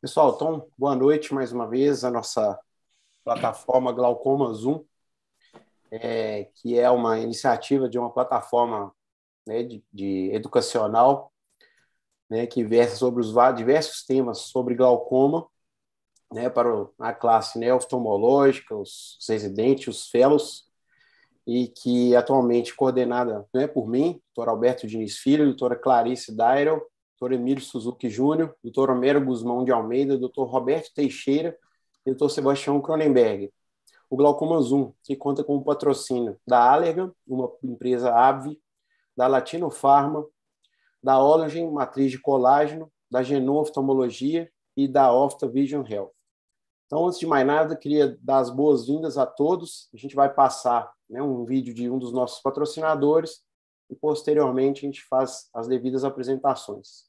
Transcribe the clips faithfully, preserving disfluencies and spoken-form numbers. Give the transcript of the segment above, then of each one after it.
Pessoal, então, boa noite mais uma vez, a nossa plataforma Glaucoma Zoom, é, que é uma iniciativa de uma plataforma, né, de, de educacional, né, que versa sobre os diversos temas sobre glaucoma, né, para a classe, né, oftalmológica, os, os residentes, os fellows, e que atualmente coordenada, né, por mim, doutor Alberto Diniz Filho, doutora Clarice Dairel, doutor Emílio Suzuki Júnior, doutor Homero Guzmão de Almeida, doutor Roberto Teixeira e doutor Sebastião Cronenberg. O Glaucoma Zoom, que conta com o patrocínio da Allergan, uma empresa A B V, da Latino Pharma, da Olagen, matriz de colágeno, da Genon Oftalmologia e da Opta Vision Health. Então, antes de mais nada, queria dar as boas-vindas a todos. A gente vai passar, né, um vídeo de um dos nossos patrocinadores e, posteriormente, a gente faz as devidas apresentações.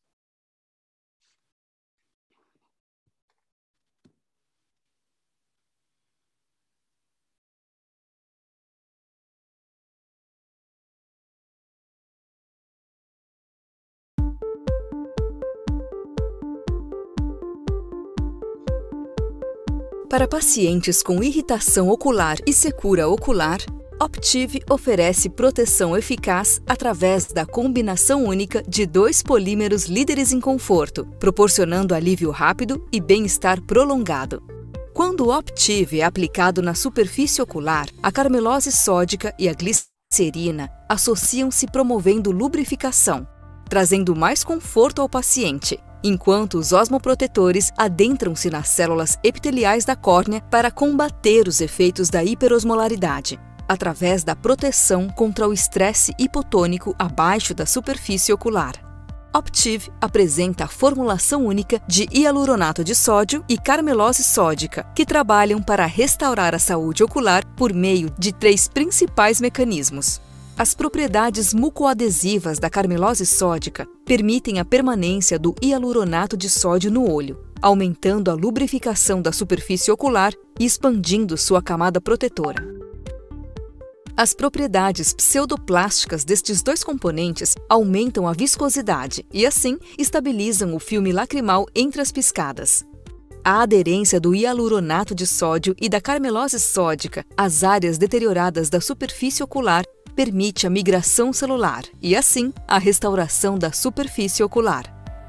Para pacientes com irritação ocular e secura ocular, Optiv oferece proteção eficaz através da combinação única de dois polímeros líderes em conforto, proporcionando alívio rápido e bem-estar prolongado. Quando o Optiv é aplicado na superfície ocular, a carmelose sódica e a glicerina associam-se promovendo lubrificação, trazendo mais conforto ao paciente, enquanto os osmoprotetores adentram-se nas células epiteliais da córnea para combater os efeitos da hiperosmolaridade, através da proteção contra o estresse hipotônico abaixo da superfície ocular. Optiv apresenta a formulação única de hialuronato de sódio e carmelose sódica, que trabalham para restaurar a saúde ocular por meio de três principais mecanismos. As propriedades mucoadesivas da carmelose sódica permitem a permanência do hialuronato de sódio no olho, aumentando a lubrificação da superfície ocular e expandindo sua camada protetora. As propriedades pseudoplásticas destes dois componentes aumentam a viscosidade e, assim, estabilizam o filme lacrimal entre as piscadas. A aderência do hialuronato de sódio e da carmelose sódica às áreas deterioradas da superfície ocular permite a migração celular e, assim, a restauração da superfície ocular.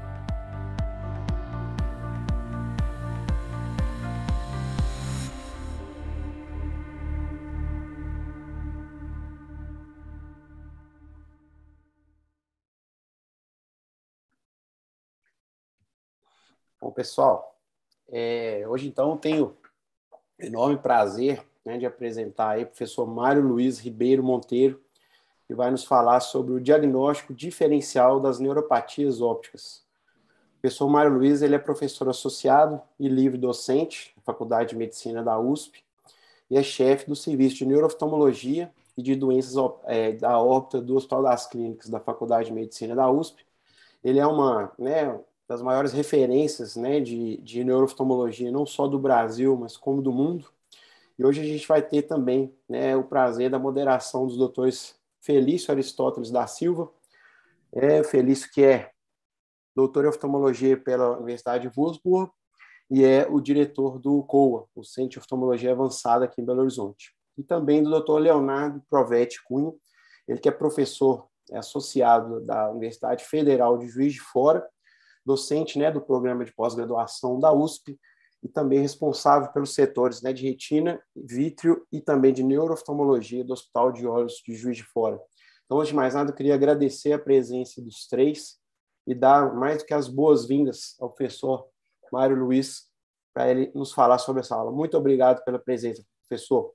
Bom, pessoal, é, hoje, então, eu tenho enorme prazer, né, de apresentar aí o professor Mário Luiz Ribeiro Monteiro, que vai nos falar sobre o diagnóstico diferencial das neuropatias ópticas. O professor Mário Luiz, ele é professor associado e livre-docente na Faculdade de Medicina da U S P e é chefe do Serviço de Neurooftalmologia e de Doenças é, da Órbita do Hospital das Clínicas da Faculdade de Medicina da U S P. Ele é uma, né, das maiores referências, né, de, de neurooftalmologia, não só do Brasil, mas como do mundo. E hoje a gente vai ter também, né, o prazer da moderação dos doutores Felício Aristóteles da Silva, é, Felício que é doutor em oftalmologia pela Universidade de Würzburg e é o diretor do C O A, o Centro de Oftalmologia Avançada aqui em Belo Horizonte. E também do doutor Leonardo Provetti Cunha, ele que é professor é, associado da Universidade Federal de Juiz de Fora, docente, né, do programa de pós-graduação da U S P e também responsável pelos setores, né, de retina, vítreo e também de neurooftalmologia do Hospital de Olhos de Juiz de Fora. Então, antes de mais nada, eu queria agradecer a presença dos três e dar mais do que as boas-vindas ao professor Mário Luiz para ele nos falar sobre essa aula. Muito obrigado pela presença, professor.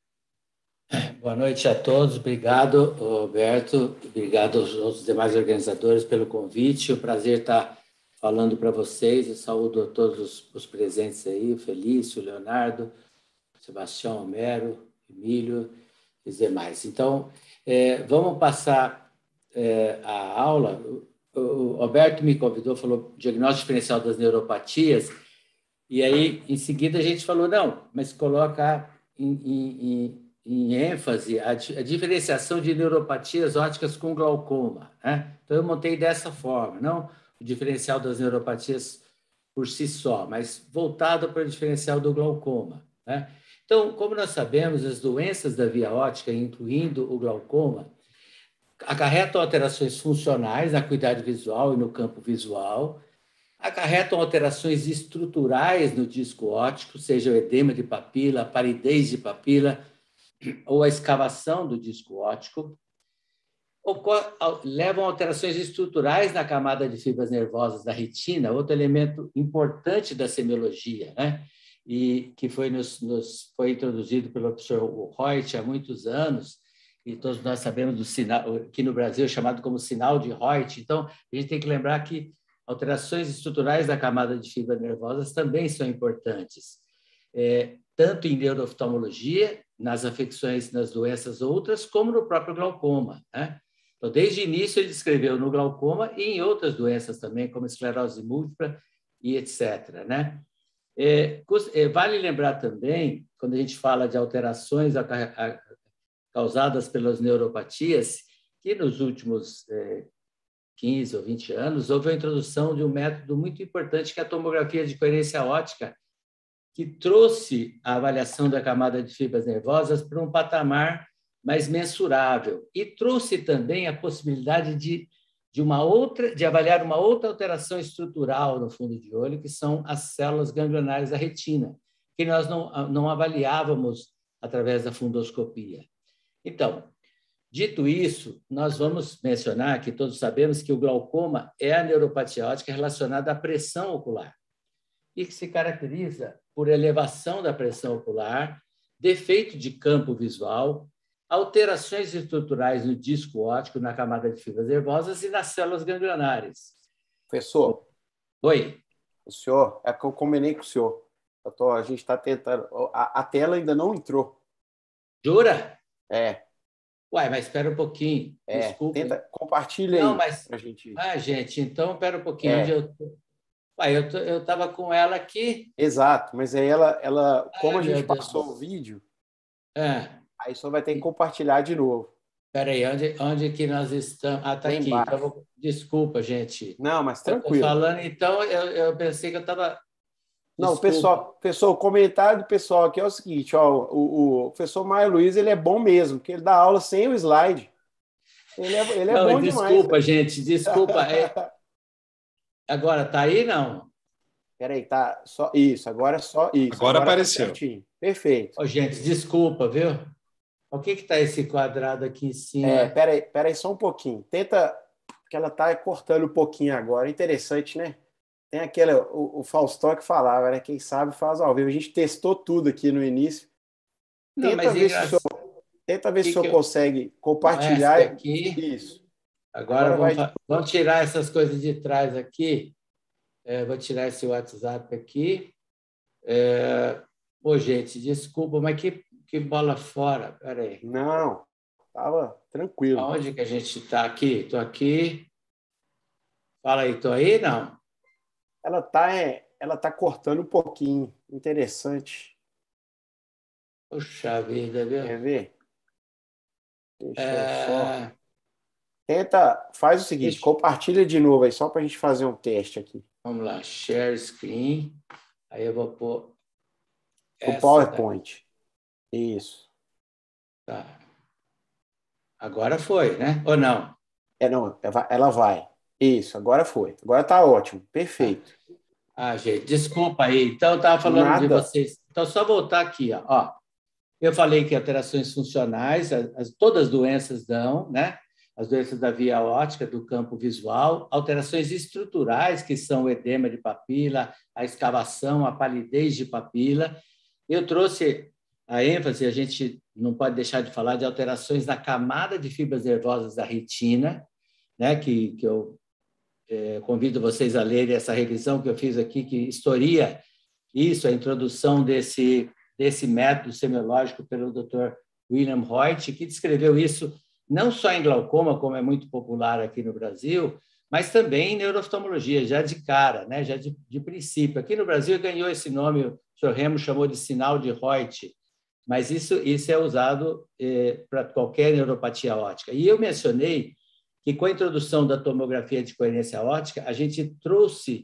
Boa noite a todos. Obrigado, Roberto. Obrigado aos, aos demais organizadores pelo convite. É um prazer estar falando para vocês. Eu saúdo a todos os, os presentes aí, o Felício, o Leonardo, Sebastião, Homero, Emílio e os demais. Então, é, vamos passar é, a aula. O, o Roberto me convidou, falou diagnóstico diferencial das neuropatias, e aí, em seguida, a gente falou, não, mas coloca em, em, em, em ênfase a, a diferenciação de neuropatias ópticas com glaucoma, né? Então, eu montei dessa forma, não o diferencial das neuropatias por si só, mas voltado para o diferencial do glaucoma, né? Então, como nós sabemos, as doenças da via óptica, incluindo o glaucoma, acarretam alterações funcionais na acuidade visual e no campo visual, acarretam alterações estruturais no disco óptico, seja o edema de papila, a palidez de papila ou a escavação do disco óptico, levam a alterações estruturais na camada de fibras nervosas da retina, outro elemento importante da semiologia, né? E que foi, nos, nos, foi introduzido pelo professor Reut há muitos anos, e todos nós sabemos do sinal, aqui no Brasil é chamado como sinal de Reut. Então, a gente tem que lembrar que alterações estruturais da camada de fibras nervosas também são importantes, é, tanto em neurooftalmologia, nas afecções, nas doenças outras, como no próprio glaucoma, né? Então, desde o início, ele descreveu no glaucoma e em outras doenças também, como esclerose múltipla e etcétera, né? É, vale lembrar também, quando a gente fala de alterações causadas pelas neuropatias, que nos últimos é, quinze ou vinte anos houve a introdução de um método muito importante, que é a tomografia de coerência óptica, que trouxe a avaliação da camada de fibras nervosas para um patamar mais mensurável e trouxe também a possibilidade de, de, uma outra, de avaliar uma outra alteração estrutural no fundo de olho, que são as células ganglionares da retina, que nós não, não avaliávamos através da fundoscopia. Então, dito isso, nós vamos mencionar que todos sabemos que o glaucoma é a neuropatia óptica relacionada à pressão ocular e que se caracteriza por elevação da pressão ocular, defeito de campo visual, alterações estruturais no disco óptico, na camada de fibras nervosas e nas células ganglionares. Professor. Oi. O senhor, é que eu combinei com o senhor. Eu tô, a gente está tentando... A, a tela ainda não entrou. Jura? É. Uai, mas espera um pouquinho. É, Desculpa. Tenta, compartilha não, aí. Mas... Pra gente... Ah, gente, então espera um pouquinho. É. Onde eu tô... Uai, eu estava com ela aqui. Exato, mas aí ela, ela como Ai, a gente Deus passou Deus. o vídeo, é. aí só vai ter que compartilhar de novo. Espera aí, onde, onde que nós estamos? Ah, está aqui. Então, vou... Desculpa, gente. Não, mas tranquilo. Eu tô falando, então, eu, eu pensei que eu estava... Não, pessoal, pessoal, o comentário do pessoal aqui é o seguinte, ó, o, o professor Mário Luiz, ele é bom mesmo, porque ele dá aula sem o slide. Ele é, ele é não, bom desculpa, demais. Desculpa, gente, desculpa. É... Agora, tá aí, não? Peraí, tá só isso, agora é só isso. Agora, agora apareceu. Tá certinho. Perfeito. Ô, gente, desculpa, viu? O que que tá esse quadrado aqui em cima? É, peraí, peraí só um pouquinho. Tenta, porque ela tá cortando um pouquinho agora. Interessante, né? Tem aquele, o, o Faustão que falava, né? Quem sabe faz ao vivo. A gente testou tudo aqui no início. Não, tenta, mas ver engra... se o senhor, tenta ver que se o senhor eu... consegue compartilhar. Aqui. Isso. Agora, Agora vamos, vai... vamos tirar essas coisas de trás aqui. É, vou tirar esse WhatsApp aqui. É... Pô, gente, desculpa, mas que, que bola fora. Espera aí. Não, estava tranquilo. Aonde que a gente está aqui? Estou aqui. Fala aí, estou aí? Não. Ela está é, ela tá cortando um pouquinho. Interessante. Puxa vida, viu? Quer ver? Deixa é... eu só... Tenta, faz o seguinte, Deixa... compartilha de novo aí, só para a gente fazer um teste aqui. Vamos lá, share screen. Aí eu vou pôr... O PowerPoint. Daqui. Isso. Tá. Agora foi, né? Ou não? É, não, ela vai. Isso, agora foi. Agora tá ótimo. Perfeito. Ah, gente, desculpa aí. Então, eu estava falando Nada. de vocês. Então, só voltar aqui, ó. ó. Eu falei que alterações funcionais, as, todas as doenças dão, né? As doenças da via óptica, do campo visual, alterações estruturais, que são o edema de papila, a escavação, a palidez de papila. Eu trouxe a ênfase, a gente não pode deixar de falar de alterações na camada de fibras nervosas da retina, né? que, que eu é, convido vocês a lerem essa revisão que eu fiz aqui, que historia isso, a introdução desse, desse método semiológico pelo doutor William Reut, que descreveu isso não só em glaucoma, como é muito popular aqui no Brasil, mas também em neurooftalmologia, já de cara, né? já de, de princípio. Aqui no Brasil ganhou esse nome, o senhor Remo chamou de sinal de Reut, mas isso, isso é usado eh, para qualquer neuropatia óptica. E eu mencionei que, com a introdução da tomografia de coerência óptica, a gente trouxe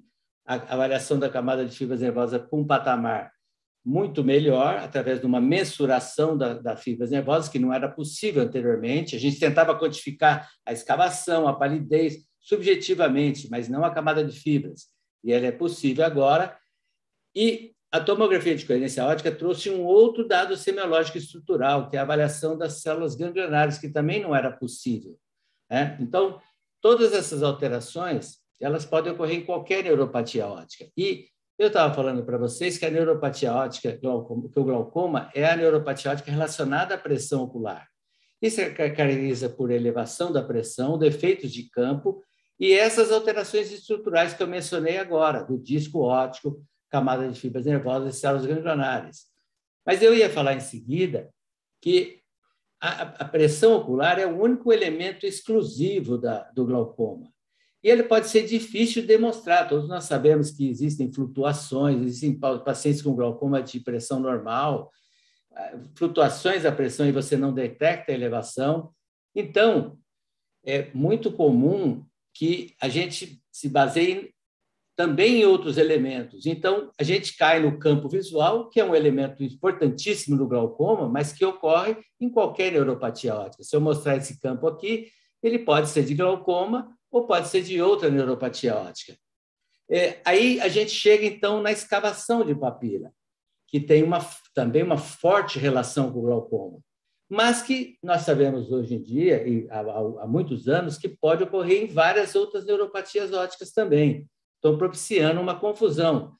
a avaliação da camada de fibras nervosas com um patamar muito melhor, através de uma mensuração da, das fibras nervosas, que não era possível anteriormente. A gente tentava quantificar a escavação, a palidez, subjetivamente, mas não a camada de fibras. E ela é possível agora. E a tomografia de coerência óptica trouxe um outro dado semiológico estrutural, que é a avaliação das células ganglionares, que também não era possível, né? Então, todas essas alterações, elas podem ocorrer em qualquer neuropatia óptica. E eu estava falando para vocês que a neuropatia óptica, que o glaucoma é a neuropatia óptica relacionada à pressão ocular. Isso se caracteriza por elevação da pressão, defeitos de campo e essas alterações estruturais que eu mencionei agora, do disco óptico, camada de fibras nervosas e células ganglionares. Mas eu ia falar em seguida que a, a pressão ocular é o único elemento exclusivo da, do glaucoma. E ele pode ser difícil de demonstrar. Todos nós sabemos que existem flutuações, existem pacientes com glaucoma de pressão normal, flutuações da pressão e você não detecta a elevação. Então, é muito comum que a gente se baseie também em outros elementos. Então, a gente cai no campo visual, que é um elemento importantíssimo do glaucoma, mas que ocorre em qualquer neuropatia óptica. Se eu mostrar esse campo aqui, ele pode ser de glaucoma ou pode ser de outra neuropatia óptica. É, aí a gente chega, então, na escavação de papila, que tem uma, também uma forte relação com o glaucoma, mas que nós sabemos hoje em dia, e há, há muitos anos, que pode ocorrer em várias outras neuropatias ópticas também. Estão propiciando uma confusão.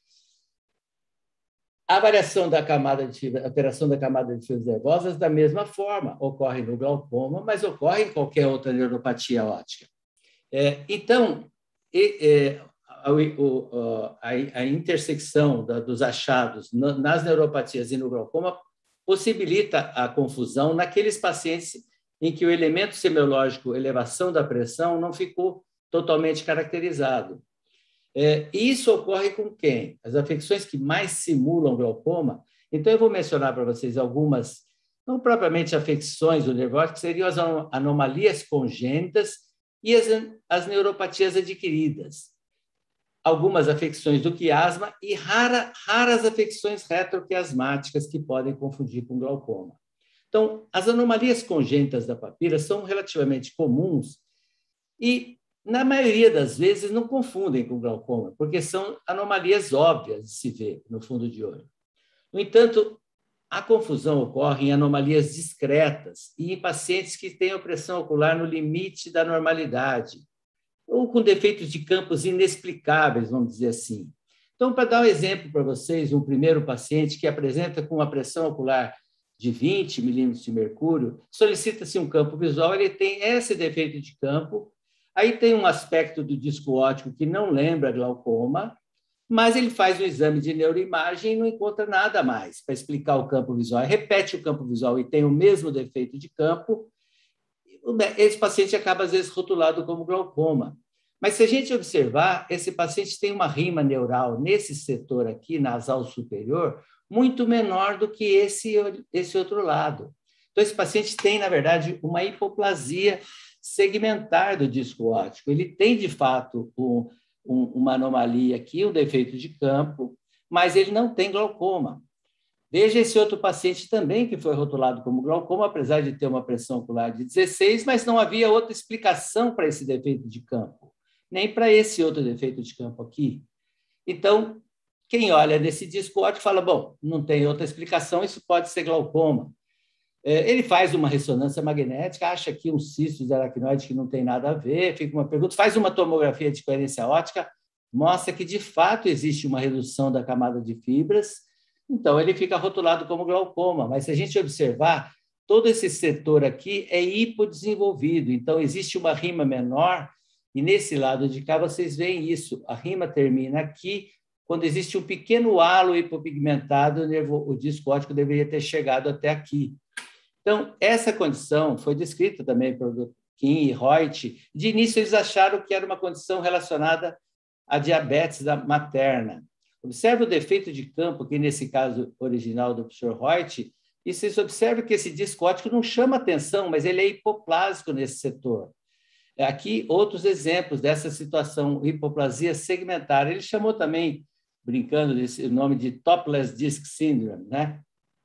A variação da camada de fibra, alteração da camada de fibras nervosas, da mesma forma, ocorre no glaucoma, mas ocorre em qualquer outra neuropatia óptica. É, então, e, é, a, a, a intersecção da, dos achados nas neuropatias e no glaucoma possibilita a confusão naqueles pacientes em que o elemento semiológico, elevação da pressão, não ficou totalmente caracterizado. É, isso ocorre com quem? As afecções que mais simulam glaucoma. Então, eu vou mencionar para vocês algumas, não propriamente afecções do nervo óptico, que seriam as anomalias congênitas e as, as neuropatias adquiridas. Algumas afecções do quiasma e rara, raras afecções retroquiasmáticas que podem confundir com glaucoma. Então, as anomalias congênitas da papila são relativamente comuns e, na maioria das vezes, não confundem com glaucoma, porque são anomalias óbvias de se ver no fundo de olho. No entanto, a confusão ocorre em anomalias discretas e em pacientes que têm opressão ocular no limite da normalidade, ou com defeitos de campos inexplicáveis, vamos dizer assim. Então, para dar um exemplo para vocês, um primeiro paciente que apresenta com uma pressão ocular de vinte milímetros de mercúrio, solicita-se um campo visual, ele tem esse defeito de campo. Aí tem um aspecto do disco óptico que não lembra glaucoma, mas ele faz um exame de neuroimagem e não encontra nada mais para explicar o campo visual. Repete o campo visual e tem o mesmo defeito de campo, esse paciente acaba, às vezes, rotulado como glaucoma. Mas, se a gente observar, esse paciente tem uma rima neural nesse setor aqui, nasal superior, muito menor do que esse, esse outro lado. Então, esse paciente tem, na verdade, uma hipoplasia segmentar do disco óptico. Ele tem, de fato, um, um, uma anomalia aqui, um defeito de campo, mas ele não tem glaucoma. Veja esse outro paciente também que foi rotulado como glaucoma, apesar de ter uma pressão ocular de dezesseis, mas não havia outra explicação para esse defeito de campo, nem para esse outro defeito de campo aqui. Então, quem olha nesse disco óptico fala, bom, não tem outra explicação, isso pode ser glaucoma. Ele faz uma ressonância magnética, acha aqui um cisto de aracnoide que não tem nada a ver, fica uma pergunta, faz uma tomografia de coerência óptica, mostra que, de fato, existe uma redução da camada de fibras, então ele fica rotulado como glaucoma. Mas, se a gente observar, todo esse setor aqui é hipodesenvolvido, então existe uma rima menor, e nesse lado de cá vocês veem isso, a rima termina aqui, quando existe um pequeno halo hipopigmentado, o, nervo, o disco óptico deveria ter chegado até aqui. Então, essa condição foi descrita também por Kim e Reut. De início, eles acharam que era uma condição relacionada à diabetes da materna. Observe o defeito de campo, que nesse caso original do professor Reut, e vocês observam que esse disco óptico não chama atenção, mas ele é hipoplásico nesse setor. Aqui, outros exemplos dessa situação, hipoplasia segmentar. Ele chamou também, brincando, desse, o nome de Topless Disc Syndrome, né?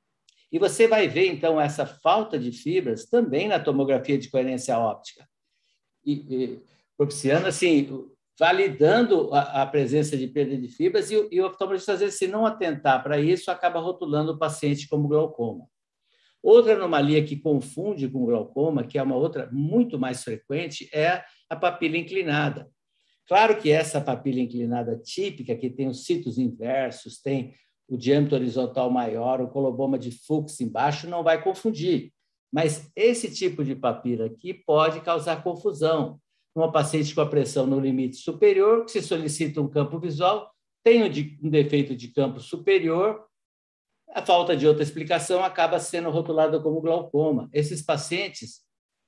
E você vai ver, então, essa falta de fibras também na tomografia de coerência óptica, e, e propiciando, assim, validando a, a presença de perda de fibras, e, e o oftalmologista, às vezes, se não atentar para isso, acaba rotulando o paciente como glaucoma. Outra anomalia que confunde com glaucoma, que é uma outra muito mais frequente, é a papila inclinada. Claro que essa papila inclinada típica, que tem os sítios inversos, tem o diâmetro horizontal maior, o coloboma de Fuchs embaixo, não vai confundir. Mas esse tipo de papila aqui pode causar confusão. Uma paciente com a pressão no limite superior, que se solicita um campo visual, tem um defeito de campo superior, a falta de outra explicação acaba sendo rotulada como glaucoma. Esses pacientes,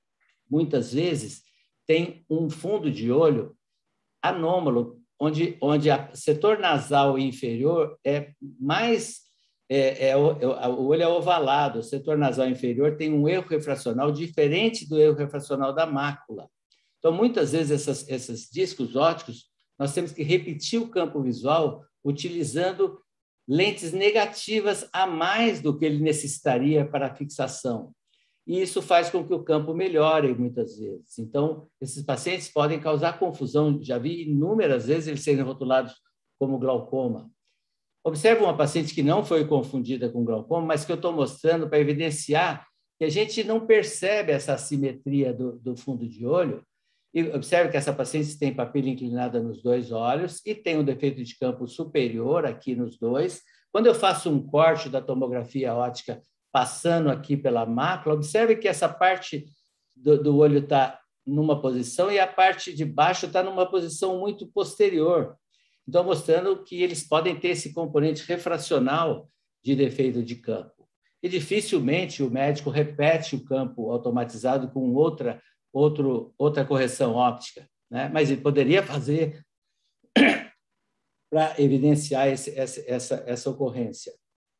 muitas vezes, têm um fundo de olho anômalo, onde, onde o setor nasal inferior é mais... É, é, o, é, o olho é ovalado, o setor nasal inferior tem um erro refracional diferente do erro refracional da mácula. Então, muitas vezes, essas, esses discos ópticos, nós temos que repetir o campo visual utilizando lentes negativas a mais do que ele necessitaria para a fixação. E isso faz com que o campo melhore muitas vezes. Então, esses pacientes podem causar confusão. Já vi inúmeras vezes eles serem rotulados como glaucoma. Observe uma paciente que não foi confundida com glaucoma, mas que eu estou mostrando para evidenciar que a gente não percebe essa assimetria do, do fundo de olho. E observe que essa paciente tem papila inclinada nos dois olhos e tem um defeito de campo superior aqui nos dois. Quando eu faço um corte da tomografia óptica passando aqui pela mácula, observe que essa parte do, do olho está numa posição e a parte de baixo está numa posição muito posterior. Então, mostrando que eles podem ter esse componente refracional de defeito de campo. E dificilmente o médico repete o campo automatizado com outra Outro, outra correção óptica, né? Mas ele poderia fazer para evidenciar esse, essa, essa, essa ocorrência.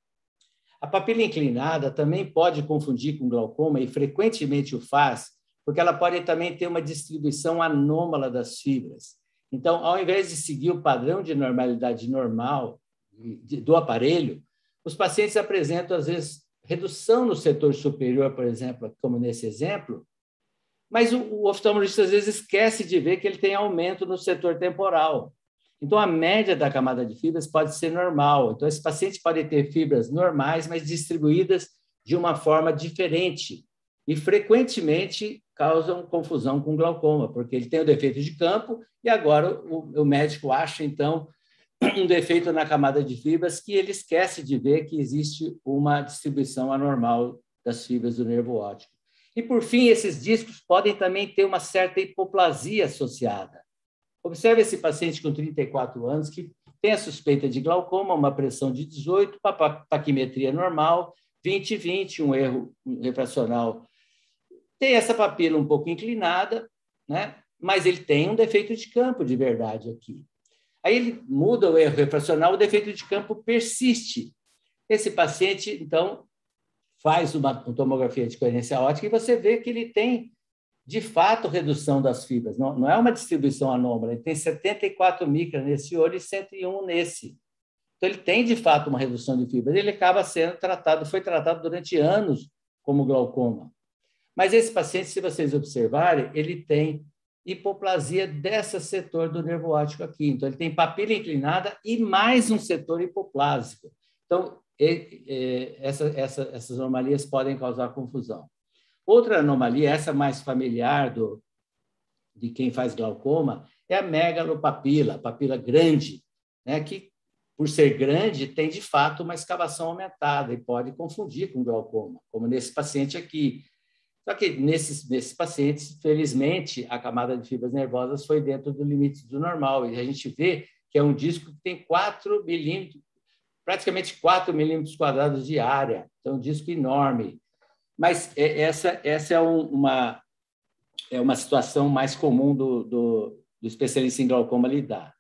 A papila inclinada também pode confundir com glaucoma, e frequentemente o faz, porque ela pode também ter uma distribuição anômala das fibras. Então, ao invés de seguir o padrão de normalidade normal do aparelho, os pacientes apresentam, às vezes, redução no setor superior, por exemplo, como nesse exemplo, mas o oftalmologista, às vezes, esquece de ver que ele tem aumento no setor temporal. Então, a média da camada de fibras pode ser normal. Então, esse paciente pode ter fibras normais, mas distribuídas de uma forma diferente. E, frequentemente, causam confusão com glaucoma, porque ele tem o defeito de campo e agora o, o médico acha, então, um defeito na camada de fibras que ele esquece de ver que existe uma distribuição anormal das fibras do nervo óptico. E, por fim, esses discos podem também ter uma certa hipoplasia associada. Observe esse paciente com trinta e quatro anos que tem a suspeita de glaucoma, uma pressão de dezoito, paquimetria normal, vinte vinte, um erro refracional. Tem essa papila um pouco inclinada, né? Mas ele tem um defeito de campo de verdade aqui. Aí ele muda o erro refracional, o defeito de campo persiste. Esse paciente, então, faz uma tomografia de coerência óptica e você vê que ele tem, de fato, redução das fibras. Não, não é uma distribuição anômala, ele tem setenta e quatro micras nesse olho e cento e um nesse. Então, ele tem, de fato, uma redução de fibras. Ele acaba sendo tratado, foi tratado durante anos como glaucoma. Mas esse paciente, se vocês observarem, ele tem hipoplasia desse setor do nervo óptico aqui. Então, ele tem papila inclinada e mais um setor hipoplásico. Então, E, e, essa, essa, essas anomalias podem causar confusão. Outra anomalia, essa mais familiar do, de quem faz glaucoma, é a megalopapila, a papila grande, né, que, por ser grande, tem, de fato, uma escavação aumentada e pode confundir com glaucoma, como nesse paciente aqui. Só que, nesses, nesses pacientes, felizmente, a camada de fibras nervosas foi dentro do limite do normal, e a gente vê que é um disco que tem quatro milímetros, praticamente quatro milímetros quadrados de área, então um disco enorme. Mas essa, essa é, uma, é uma situação mais comum do, do, do especialista em glaucoma lidar.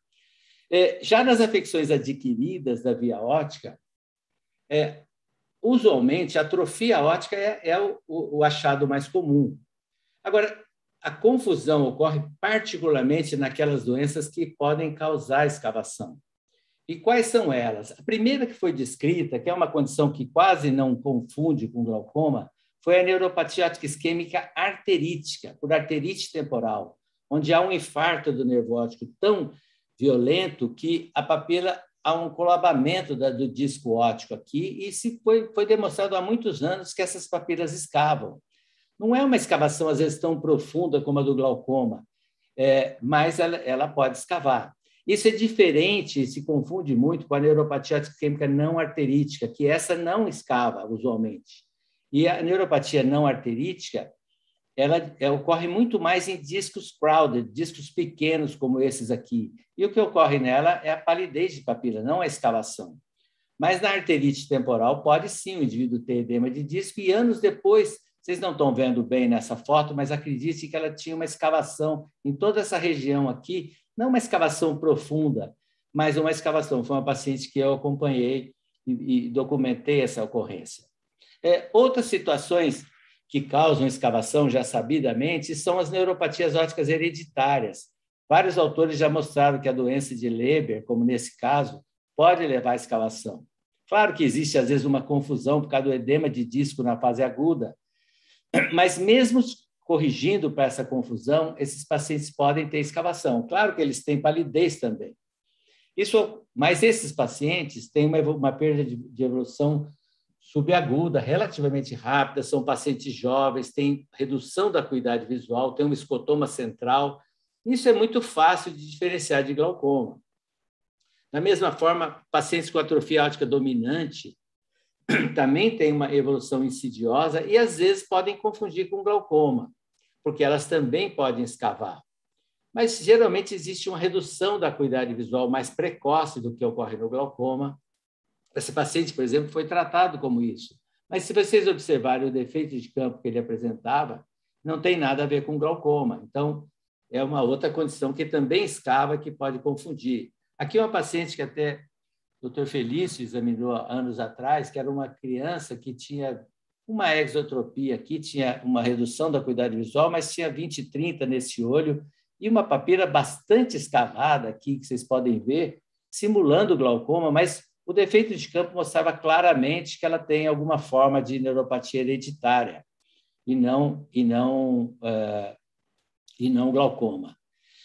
É, já nas afecções adquiridas da via óptica, é, usualmente a atrofia óptica é, é o, o achado mais comum. Agora, a confusão ocorre particularmente naquelas doenças que podem causar escavação. E quais são elas? A primeira que foi descrita, que é uma condição que quase não confunde com glaucoma, foi a neuropatia óptica isquêmica arterítica, por arterite temporal, onde há um infarto do nervo óptico tão violento que a papila há um colabamento da, do disco óptico aqui, e se foi, foi demonstrado há muitos anos que essas papilas escavam. Não é uma escavação, às vezes, tão profunda como a do glaucoma, é, mas ela, ela pode escavar. Isso é diferente, se confunde muito com a neuropatia óptica isquêmica não arterítica, que essa não escava, usualmente. E a neuropatia não arterítica, ela, ela ocorre muito mais em discos crowded, discos pequenos como esses aqui. E o que ocorre nela é a palidez de papila, não a escavação. Mas na arterite temporal pode sim o indivíduo ter edema de disco e anos depois, vocês não estão vendo bem nessa foto, mas acredite que ela tinha uma escavação em toda essa região aqui, não uma escavação profunda, mas uma escavação. Foi uma paciente que eu acompanhei e, e documentei essa ocorrência. É, outras situações que causam escavação, já sabidamente, são as neuropatias ópticas hereditárias. Vários autores já mostraram que a doença de Leber, como nesse caso, pode levar à escavação. Claro que existe, às vezes, uma confusão por causa do edema de disco na fase aguda, mas mesmo corrigindo para essa confusão, esses pacientes podem ter escavação. Claro que eles têm palidez também. Isso, mas esses pacientes têm uma, uma perda de, de evolução subaguda, relativamente rápida, são pacientes jovens, têm redução da acuidade visual, têm um escotoma central. Isso é muito fácil de diferenciar de glaucoma. Da mesma forma, pacientes com atrofia óptica dominante também têm uma evolução insidiosa e, às vezes, podem confundir com glaucoma, porque elas também podem escavar. Mas, geralmente, existe uma redução da acuidade visual mais precoce do que ocorre no glaucoma. Esse paciente, por exemplo, foi tratado como isso. Mas, se vocês observarem o defeito de campo que ele apresentava, não tem nada a ver com glaucoma. Então, é uma outra condição que também escava, que pode confundir. Aqui uma paciente que até o doutor Felício examinou anos atrás, que era uma criança que tinha uma exotropia aqui, tinha uma redução da acuidade visual, mas tinha vinte, trinta nesse olho e uma papila bastante escavada aqui, que vocês podem ver, simulando glaucoma, mas o defeito de campo mostrava claramente que ela tem alguma forma de neuropatia hereditária e não, e não, uh, e não glaucoma.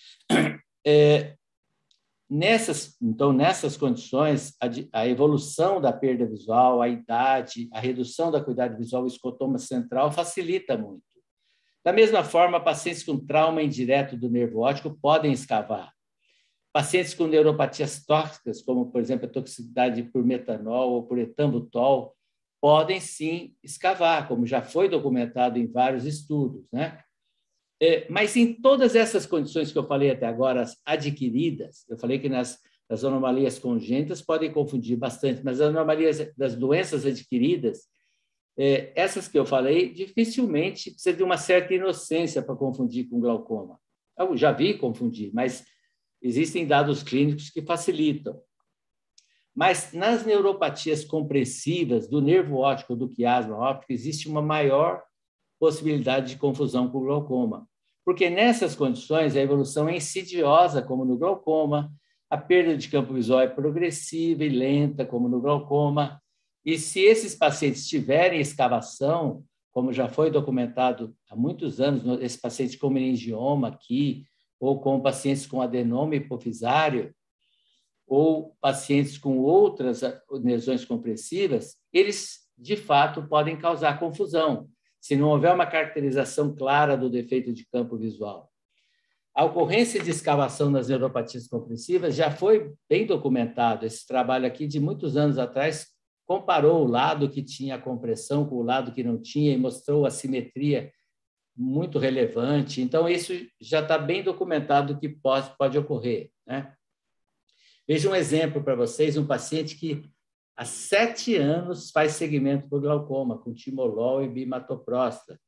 É, Nessas, então, nessas condições, a, a evolução da perda visual, a idade, a redução da acuidade visual, o escotoma central facilita muito. Da mesma forma, pacientes com trauma indireto do nervo óptico podem escavar. Pacientes com neuropatias tóxicas, como, por exemplo, a toxicidade por metanol ou por etambutol, podem sim escavar, como já foi documentado em vários estudos, né? É, mas em todas essas condições que eu falei até agora, as adquiridas, eu falei que nas, nas anomalias congênitas podem confundir bastante, mas as anomalias das doenças adquiridas, é, essas que eu falei, dificilmente precisa de uma certa inocência para confundir com glaucoma. Eu já vi confundir, mas existem dados clínicos que facilitam. Mas nas neuropatias compressivas do nervo óptico, do quiasma óptico, existe uma maior possibilidade de confusão com o glaucoma, porque nessas condições a evolução é insidiosa, como no glaucoma, a perda de campo visual é progressiva e lenta, como no glaucoma, e se esses pacientes tiverem escavação, como já foi documentado há muitos anos, esse paciente com meningioma aqui, ou com pacientes com adenoma hipofisário, ou pacientes com outras lesões compressivas, eles, de fato, podem causar confusão, se não houver uma caracterização clara do defeito de campo visual. A ocorrência de escavação nas neuropatias compressivas já foi bem documentado. Esse trabalho aqui, de muitos anos atrás, comparou o lado que tinha a compressão com o lado que não tinha e mostrou a simetria muito relevante. Então, isso já está bem documentado que pode, pode ocorrer, né? Veja um exemplo para vocês, um paciente que há sete anos faz segmento por glaucoma, com timolol e bimatopróstata.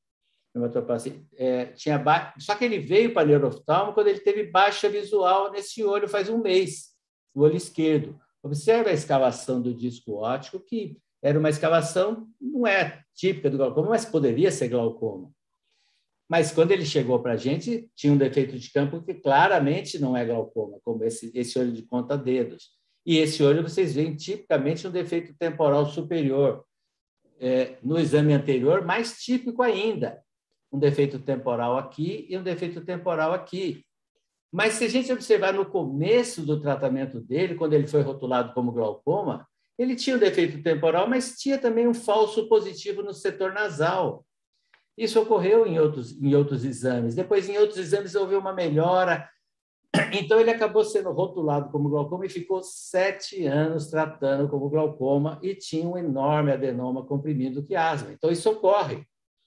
É, tinha ba... Só que ele veio para neuroftalmo quando ele teve baixa visual nesse olho faz um mês, no olho esquerdo. Observe a escavação do disco óptico, que era uma escavação, não é típica do glaucoma, mas poderia ser glaucoma. Mas quando ele chegou para a gente, tinha um defeito de campo que claramente não é glaucoma, como esse, esse olho de conta-dedos. E esse olho, vocês veem tipicamente um defeito temporal superior. É, no exame anterior, mais típico ainda, um defeito temporal aqui e um defeito temporal aqui. Mas se a gente observar no começo do tratamento dele, quando ele foi rotulado como glaucoma, ele tinha um defeito temporal, mas tinha também um falso positivo no setor nasal. Isso ocorreu em outros, em outros exames. Depois, em outros exames, houve uma melhora. Então, ele acabou sendo rotulado como glaucoma e ficou sete anos tratando como glaucoma e tinha um enorme adenoma comprimido quiasma. Então, isso ocorre.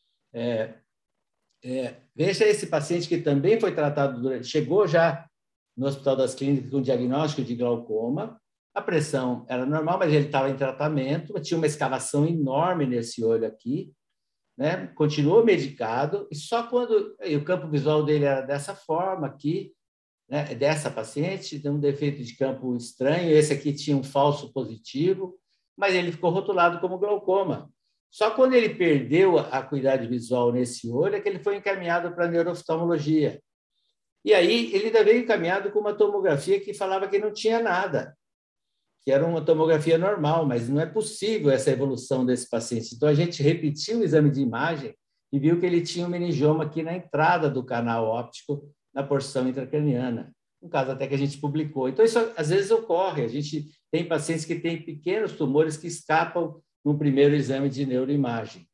É, é, veja esse paciente que também foi tratado, durante, chegou já no Hospital das Clínicas com diagnóstico de glaucoma. A pressão era normal, mas ele estava em tratamento, tinha uma escavação enorme nesse olho aqui, né? Continuou medicado, e só quando e o campo visual dele era dessa forma aqui, né? Dessa paciente, tem um defeito de campo estranho, esse aqui tinha um falso positivo, mas ele ficou rotulado como glaucoma. Só quando ele perdeu a acuidade visual nesse olho é que ele foi encaminhado para a neurooftalmologia. E aí ele ainda veio encaminhado com uma tomografia que falava que não tinha nada, que era uma tomografia normal, mas não é possível essa evolução desse paciente. Então, a gente repetiu o exame de imagem e viu que ele tinha um meningioma aqui na entrada do canal óptico, na porção intracraniana. Um caso até que a gente publicou. Então, isso às vezes ocorre. A gente tem pacientes que têm pequenos tumores que escapam no primeiro exame de neuroimagem.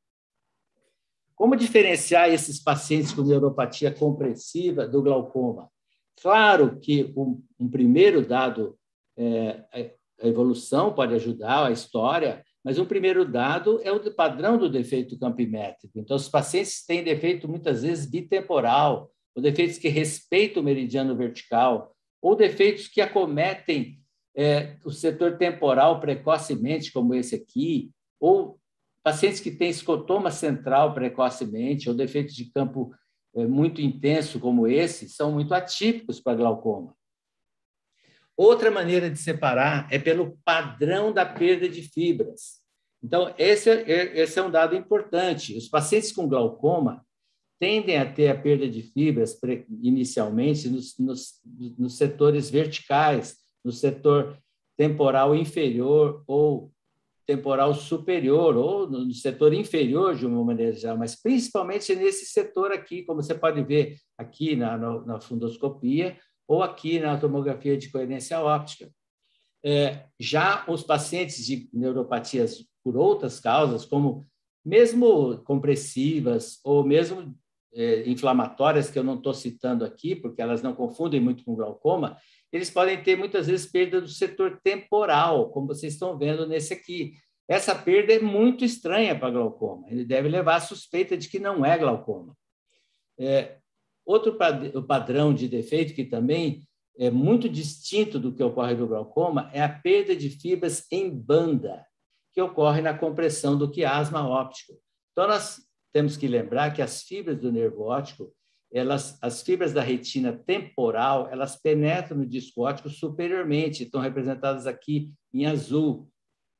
Como diferenciar esses pacientes com neuropatia compressiva do glaucoma? Claro que um, um primeiro dado é, a evolução pode ajudar a história, mas um primeiro dado é o padrão do defeito campimétrico. Então, os pacientes têm defeito, muitas vezes, bitemporal, ou defeitos que respeitam o meridiano vertical, ou defeitos que acometem é, o setor temporal precocemente, como esse aqui, ou pacientes que têm escotoma central precocemente, ou defeitos de campo é, muito intenso, como esse, são muito atípicos para glaucoma. Outra maneira de separar é pelo padrão da perda de fibras. Então, esse é, esse é um dado importante. Os pacientes com glaucoma tendem a ter a perda de fibras inicialmente nos, nos, nos setores verticais, no setor temporal inferior ou temporal superior, ou no setor inferior, de uma maneira geral, mas principalmente nesse setor aqui, como você pode ver aqui na, na fundoscopia, ou aqui na tomografia de coerência óptica. É, já os pacientes de neuropatias por outras causas, como mesmo compressivas ou mesmo é, inflamatórias, que eu não estou citando aqui, porque elas não confundem muito com glaucoma, eles podem ter muitas vezes perda do setor temporal, como vocês estão vendo nesse aqui. Essa perda é muito estranha para glaucoma, ele deve levar à suspeita de que não é glaucoma. É, Outro padrão de defeito que também é muito distinto do que ocorre no glaucoma é a perda de fibras em banda, que ocorre na compressão do quiasma óptico. Então, nós temos que lembrar que as fibras do nervo óptico, elas, as fibras da retina temporal, elas penetram no disco óptico superiormente, estão representadas aqui em azul.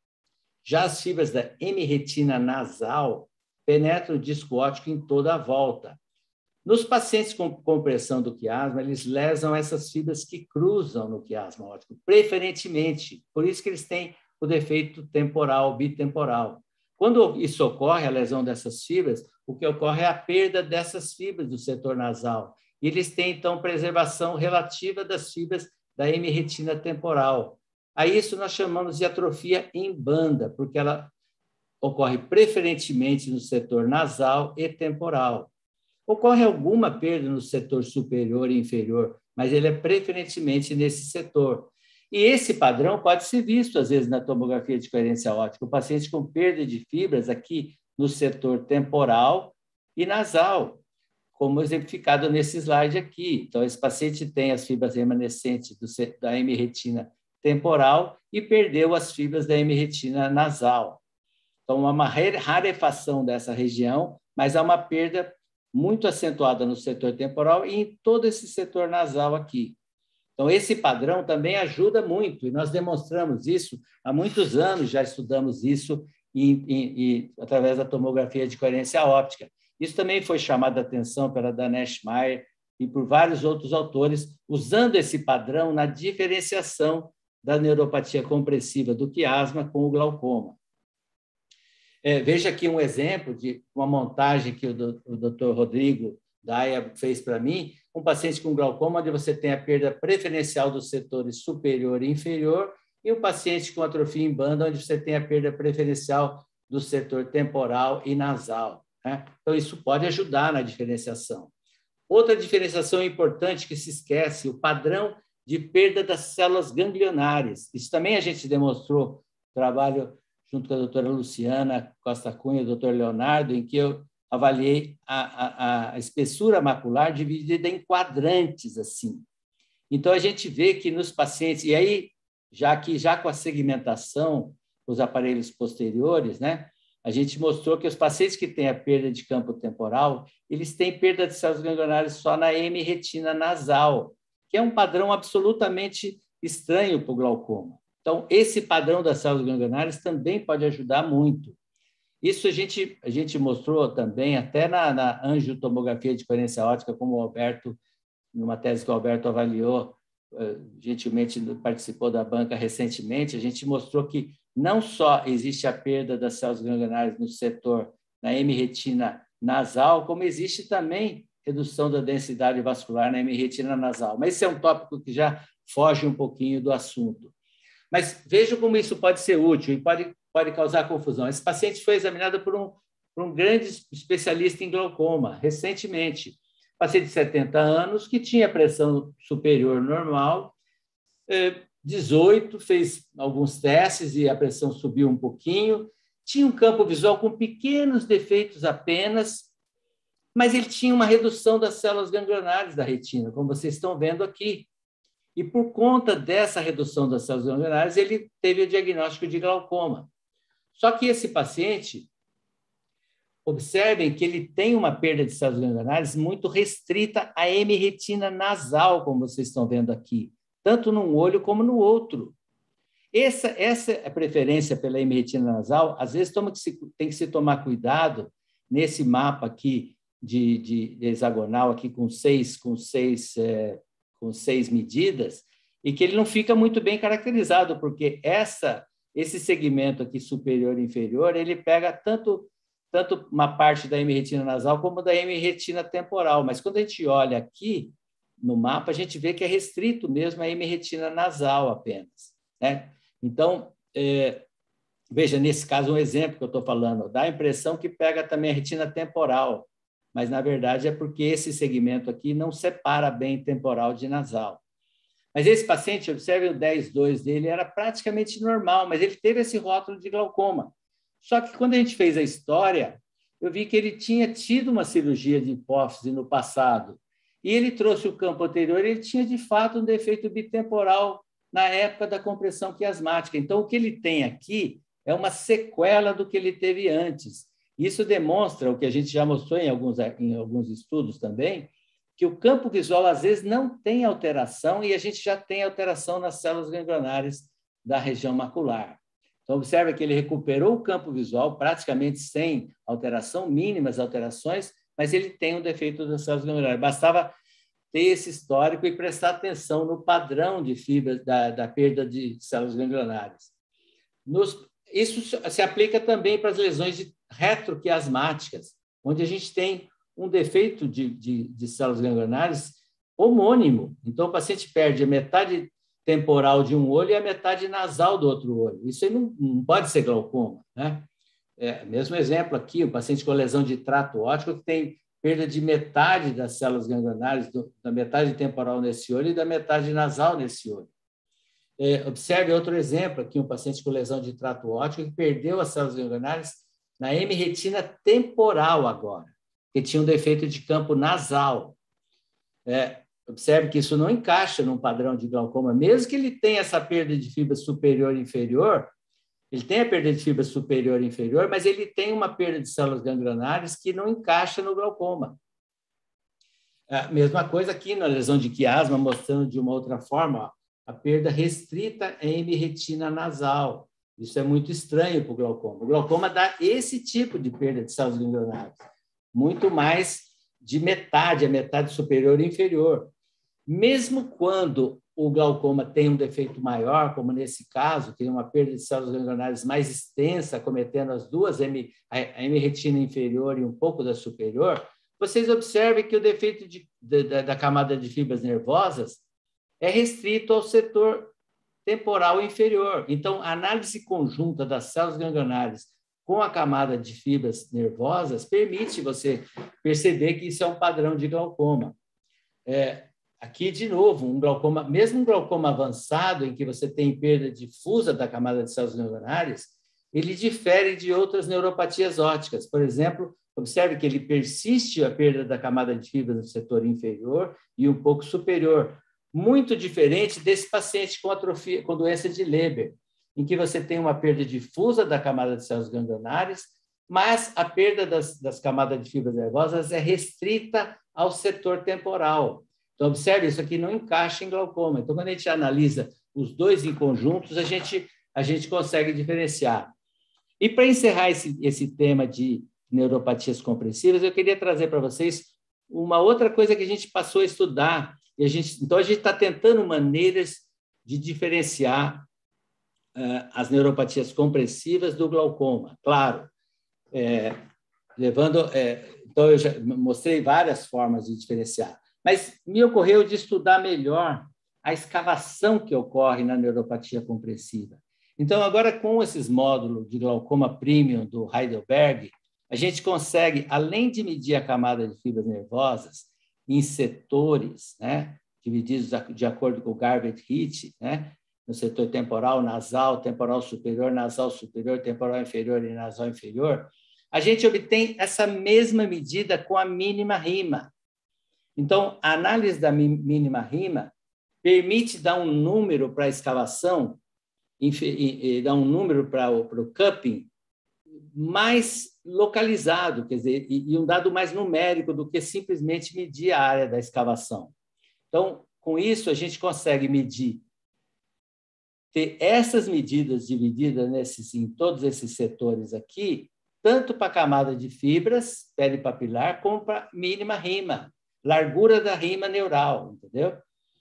Já as fibras da hemiretina nasal penetram o disco óptico em toda a volta. Nos pacientes com compressão do quiasma, eles lesam essas fibras que cruzam no quiasma óptico, preferentemente. Por isso que eles têm o defeito temporal, bitemporal. Quando isso ocorre, a lesão dessas fibras, o que ocorre é a perda dessas fibras do setor nasal. E eles têm, então, preservação relativa das fibras da hemiretina temporal. A isso nós chamamos de atrofia em banda, porque ela ocorre preferentemente no setor nasal e temporal. Ocorre alguma perda no setor superior e inferior, mas ele é preferentemente nesse setor. E esse padrão pode ser visto, às vezes, na tomografia de coerência óptica. O paciente com perda de fibras aqui no setor temporal e nasal, como exemplificado nesse slide aqui. Então, esse paciente tem as fibras remanescentes do, da hemiretina temporal e perdeu as fibras da hemiretina nasal. Então, há uma rarefação dessa região, mas há uma perda muito acentuada no setor temporal e em todo esse setor nasal aqui. Então, esse padrão também ajuda muito, e nós demonstramos isso há muitos anos, já estudamos isso em, em, em, através da tomografia de coerência óptica. Isso também foi chamado a atenção pela Danesh Meyer e por vários outros autores, usando esse padrão na diferenciação da neuropatia compressiva do quiasma com o glaucoma. É, veja aqui um exemplo de uma montagem que o, do, o doutor Rodrigo Daia fez para mim, um paciente com glaucoma, onde você tem a perda preferencial dos setores superior e inferior, e um paciente com atrofia em banda, onde você tem a perda preferencial do setor temporal e nasal, né? Então, isso pode ajudar na diferenciação. Outra diferenciação importante que se esquece, o padrão de perda das células ganglionares. Isso também a gente demonstrou, trabalho junto com a doutora Luciana Costa Cunha e o doutor Leonardo, em que eu avaliei a, a, a espessura macular dividida em quadrantes, assim. Então, a gente vê que nos pacientes, e aí, já que já com a segmentação, os aparelhos posteriores, né, a gente mostrou que os pacientes que têm a perda de campo temporal, eles têm perda de células ganglionares só na hemiretina nasal, que é um padrão absolutamente estranho para o glaucoma. Então, esse padrão das células ganglionares também pode ajudar muito. Isso a gente, a gente mostrou também até na, na angiotomografia de coerência óptica, como o Alberto, numa tese que o Alberto avaliou, gentilmente participou da banca recentemente, a gente mostrou que não só existe a perda das células ganglionares no setor, na hemiretina nasal, como existe também redução da densidade vascular na hemiretina nasal. Mas esse é um tópico que já foge um pouquinho do assunto. Mas veja como isso pode ser útil e pode, pode causar confusão. Esse paciente foi examinado por um, por um grande especialista em glaucoma, recentemente. Paciente de setenta anos, que tinha pressão superior normal, dezoito, fez alguns testes e a pressão subiu um pouquinho, tinha um campo visual com pequenos defeitos apenas, mas ele tinha uma redução das células ganglionares da retina, como vocês estão vendo aqui. E por conta dessa redução das células ganglionares, ele teve o diagnóstico de glaucoma. Só que esse paciente, observem que ele tem uma perda de células ganglionares muito restrita à hemiretina nasal, como vocês estão vendo aqui, tanto num olho como no outro. Essa, essa é a preferência pela hemiretina nasal. Às vezes toma que se, tem que se tomar cuidado nesse mapa aqui de, de, de hexagonal, aqui com seis, com, seis, é, com seis medidas, e que ele não fica muito bem caracterizado, porque essa, esse segmento aqui superior e inferior, ele pega tanto... tanto uma parte da hemiretina nasal como da hemiretina temporal. Mas quando a gente olha aqui no mapa, a gente vê que é restrito mesmo a hemiretina nasal apenas, né? Então, é, veja, nesse caso, um exemplo que eu estou falando, dá a impressão que pega também a retina temporal, mas, na verdade, é porque esse segmento aqui não separa bem temporal de nasal. Mas esse paciente, observe o dez dois dele, era praticamente normal, mas ele teve esse rótulo de glaucoma. Só que quando a gente fez a história, eu vi que ele tinha tido uma cirurgia de hipófise no passado. E ele trouxe o campo anterior, ele tinha, de fato, um defeito bitemporal na época da compressão quiasmática. Então, o que ele tem aqui é uma sequela do que ele teve antes. Isso demonstra, o que a gente já mostrou em alguns, em alguns estudos também, que o campo visual, às vezes, não tem alteração e a gente já tem alteração nas células ganglionares da região macular. Então, observa que ele recuperou o campo visual praticamente sem alteração, mínimas alterações, mas ele tem um defeito das células ganglionares. Bastava ter esse histórico e prestar atenção no padrão de fibras da, da perda de células ganglionares. Nos, isso se aplica também para as lesões de retroquiasmáticas, onde a gente tem um defeito de, de, de células ganglionares homônimo. Então, o paciente perde a metade temporal de um olho e a metade nasal do outro olho. Isso aí não, não pode ser glaucoma, né? É, mesmo exemplo aqui, um paciente com lesão de trato óptico que tem perda de metade das células ganglionares, do, da metade temporal nesse olho e da metade nasal nesse olho. É, observe outro exemplo aqui, um paciente com lesão de trato óptico que perdeu as células ganglionares na hemiretina temporal agora, que tinha um defeito de campo nasal. É, observe que isso não encaixa num padrão de glaucoma, mesmo que ele tenha essa perda de fibra superior e inferior, ele tem a perda de fibra superior e inferior, mas ele tem uma perda de células ganglionares que não encaixa no glaucoma. A mesma coisa aqui na lesão de quiasma, mostrando de uma outra forma, ó, a perda restrita em hemiretina nasal. Isso é muito estranho para o glaucoma. O glaucoma dá esse tipo de perda de células ganglionares. muito mais de metade, a metade superior e inferior. Mesmo quando o glaucoma tem um defeito maior, como nesse caso, que é uma perda de células ganglionares mais extensa, cometendo as duas, a hemiretina inferior e um pouco da superior, vocês observem que o defeito de, de, da camada de fibras nervosas é restrito ao setor temporal inferior. Então, a análise conjunta das células ganglionares com a camada de fibras nervosas permite você perceber que isso é um padrão de glaucoma. É, aqui, de novo, um glaucoma, mesmo um glaucoma avançado, em que você tem perda difusa da camada de células ganglionares, ele difere de outras neuropatias ópticas. Por exemplo, observe que ele persiste a perda da camada de fibras no setor inferior e um pouco superior, muito diferente desse paciente com atrofia, com doença de Leber, em que você tem uma perda difusa da camada de células ganglionares, mas a perda das, das camadas de fibras nervosas é restrita ao setor temporal. Então, observe, isso aqui não encaixa em glaucoma. Então, quando a gente analisa os dois em conjuntos, a gente, a gente consegue diferenciar. E para encerrar esse, esse tema de neuropatias compressivas, eu queria trazer para vocês uma outra coisa que a gente passou a estudar. E a gente, então, a gente está tentando maneiras de diferenciar uh, as neuropatias compressivas do glaucoma. Claro, é, levando... É, então, eu já mostrei várias formas de diferenciar. Mas me ocorreu de estudar melhor a escavação que ocorre na neuropatia compressiva. Então, agora, com esses módulos de glaucoma premium do Heidelberg, a gente consegue, além de medir a camada de fibras nervosas em setores, né, divididos de acordo com o Garvey Heat, né, no setor temporal, nasal, temporal superior, nasal superior, temporal inferior e nasal inferior, a gente obtém essa mesma medida com a mínima rima. Então, a análise da mínima rima permite dar um número para a escavação, e dar um número para o, para o cupping mais localizado, quer dizer, e, e um dado mais numérico do que simplesmente medir a área da escavação. Então, com isso, a gente consegue medir, ter essas medidas divididas nesses, em todos esses setores aqui, tanto para a camada de fibras peripapilar, como para a mínima rima, largura da rima neural, entendeu?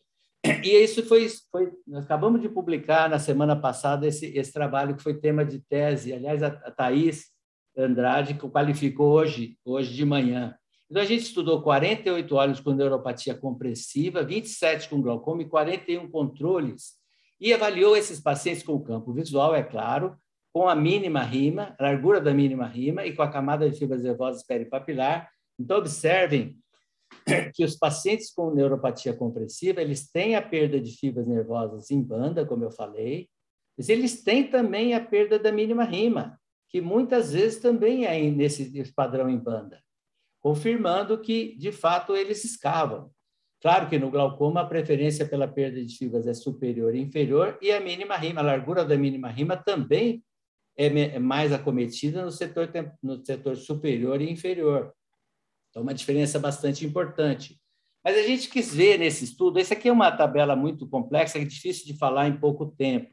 E isso foi, foi... Nós acabamos de publicar na semana passada esse, esse trabalho que foi tema de tese. Aliás, a, a Thaís Andrade que qualificou hoje, hoje de manhã. Então, a gente estudou quarenta e oito olhos com neuropatia compressiva, vinte e sete com glaucoma e quarenta e um controles, e avaliou esses pacientes com o campo visual, é claro, com a mínima rima, a largura da mínima rima e com a camada de fibras nervosas peripapilar. Então, observem que os pacientes com neuropatia compressiva, eles têm a perda de fibras nervosas em banda, como eu falei, mas eles têm também a perda da mínima rima, que muitas vezes também é nesse padrão em banda, confirmando que, de fato, eles escavam. Claro que no glaucoma a preferência pela perda de fibras é superior e inferior, e a mínima rima, a largura da mínima rima também é mais acometida no setor, no setor superior e inferior. Então, uma diferença bastante importante. Mas a gente quis ver nesse estudo, esse aqui é uma tabela muito complexa, é difícil de falar em pouco tempo.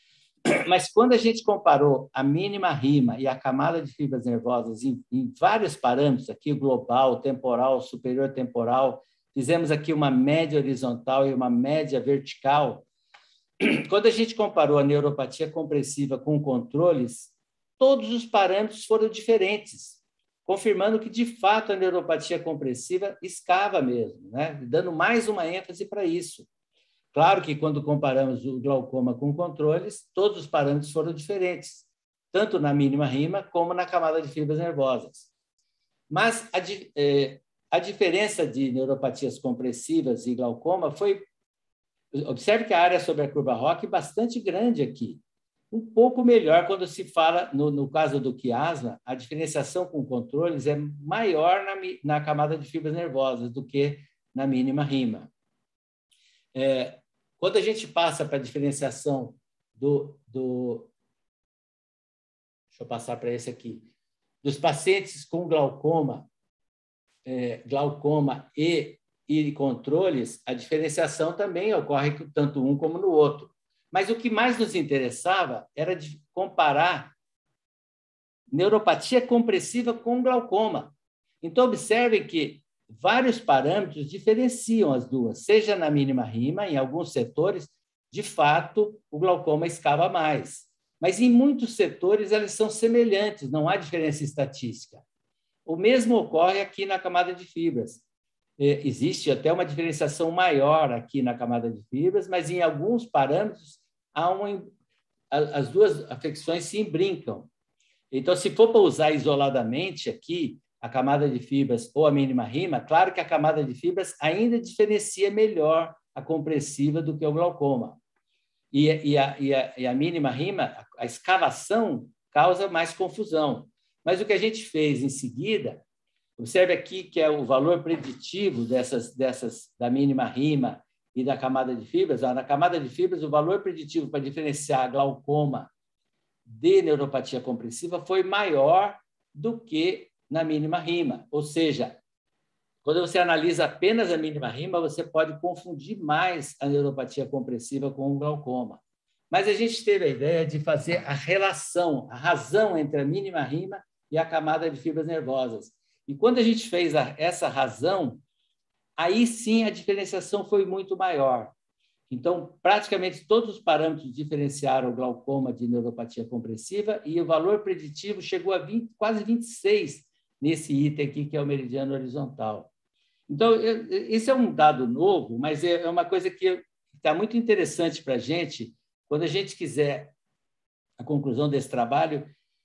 Mas quando a gente comparou a mínima rima e a camada de fibras nervosas em, em vários parâmetros, aqui o global, o temporal, o superior temporal, fizemos aqui uma média horizontal e uma média vertical. Quando a gente comparou a neuropatia compressiva com controles, todos os parâmetros foram diferentes, confirmando que, de fato, a neuropatia compressiva escava mesmo, né? Dando mais uma ênfase para isso. Claro que, quando comparamos o glaucoma com controles, todos os parâmetros foram diferentes, tanto na mínima rima como na camada de fibras nervosas. Mas a, eh, a diferença de neuropatias compressivas e glaucoma foi... Observe que a área sobre a curva Rock é bastante grande aqui. Um pouco melhor quando se fala, no, no caso do quiasma, a diferenciação com controles é maior na, na camada de fibras nervosas do que na mínima rima. É, quando a gente passa para a diferenciação do, do... Deixa eu passar para esse aqui. Dos pacientes com glaucoma, é, glaucoma e, e controles, a diferenciação também ocorre tanto um como no outro. Mas o que mais nos interessava era de comparar neuropatia compressiva com glaucoma. Então, observe que vários parâmetros diferenciam as duas, seja na mínima rima, em alguns setores, de fato, o glaucoma escava mais. Mas em muitos setores elas são semelhantes, não há diferença estatística. O mesmo ocorre aqui na camada de fibras. Existe até uma diferenciação maior aqui na camada de fibras, mas em alguns parâmetros há uma, as duas afecções se imbrincam. Então, se for para usar isoladamente aqui a camada de fibras ou a mínima rima, claro que a camada de fibras ainda diferencia melhor a compressiva do que o glaucoma. E, e, a, e, a, e a mínima rima, a escavação, causa mais confusão. Mas o que a gente fez em seguida, observe aqui que é o valor preditivo dessas, dessas, da mínima rima e da camada de fibras. Na camada de fibras, o valor preditivo para diferenciar glaucoma de neuropatia compressiva foi maior do que na mínima rima. Ou seja, quando você analisa apenas a mínima rima, você pode confundir mais a neuropatia compressiva com o glaucoma. Mas a gente teve a ideia de fazer a relação, a razão entre a mínima rima e a camada de fibras nervosas. E quando a gente fez a, essa razão, aí sim a diferenciação foi muito maior. Então, praticamente todos os parâmetros diferenciaram o glaucoma de neuropatia compressiva e o valor preditivo chegou a vinte, quase vinte e seis nesse item aqui, que é o meridiano horizontal. Então, esse é um dado novo, mas é uma coisa que está muito interessante para a gente, quando a gente quiser a conclusão desse trabalho.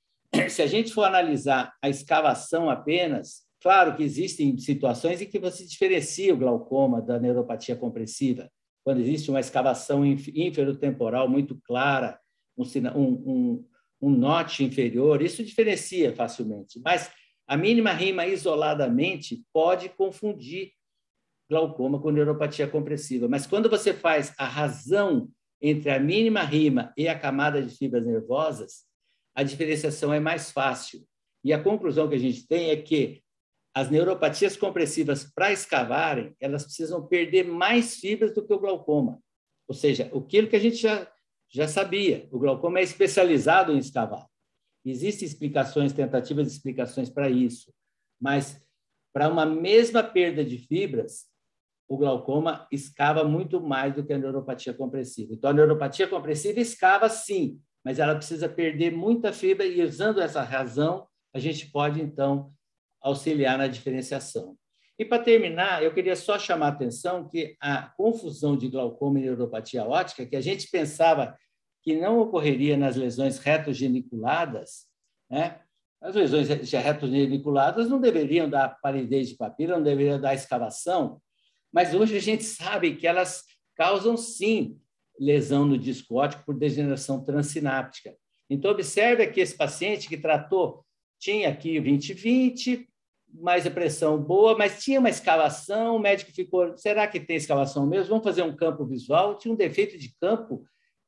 Se a gente for analisar a escavação apenas, claro que existem situações em que você diferencia o glaucoma da neuropatia compressiva, quando existe uma escavação inferotemporal muito clara, um, um, um note inferior, isso diferencia facilmente. Mas a mínima rima isoladamente pode confundir glaucoma com neuropatia compressiva. Mas quando você faz a razão entre a mínima rima e a camada de fibras nervosas, a diferenciação é mais fácil. E a conclusão que a gente tem é que as neuropatias compressivas, para escavarem, elas precisam perder mais fibras do que o glaucoma. Ou seja, aquilo que a gente já, já sabia, o glaucoma é especializado em escavar. Existem explicações, tentativas de explicações para isso, mas para uma mesma perda de fibras, o glaucoma escava muito mais do que a neuropatia compressiva. Então, a neuropatia compressiva escava sim, mas ela precisa perder muita fibra e, usando essa razão, a gente pode, então, auxiliar na diferenciação. E, para terminar, eu queria só chamar a atenção que a confusão de glaucoma e neuropatia óptica, que a gente pensava que não ocorreria nas lesões retogeniculadas, né? As lesões retogeniculadas não deveriam dar palidez de papila, não deveriam dar escavação, mas hoje a gente sabe que elas causam, sim, lesão no disco óptico por degeneração transsináptica. Então, observe aqui esse paciente que tratou, tinha aqui vinte vinte, mais a pressão boa, mas tinha uma escavação, o médico ficou, será que tem escavação mesmo? Vamos fazer um campo visual, tinha um defeito de campo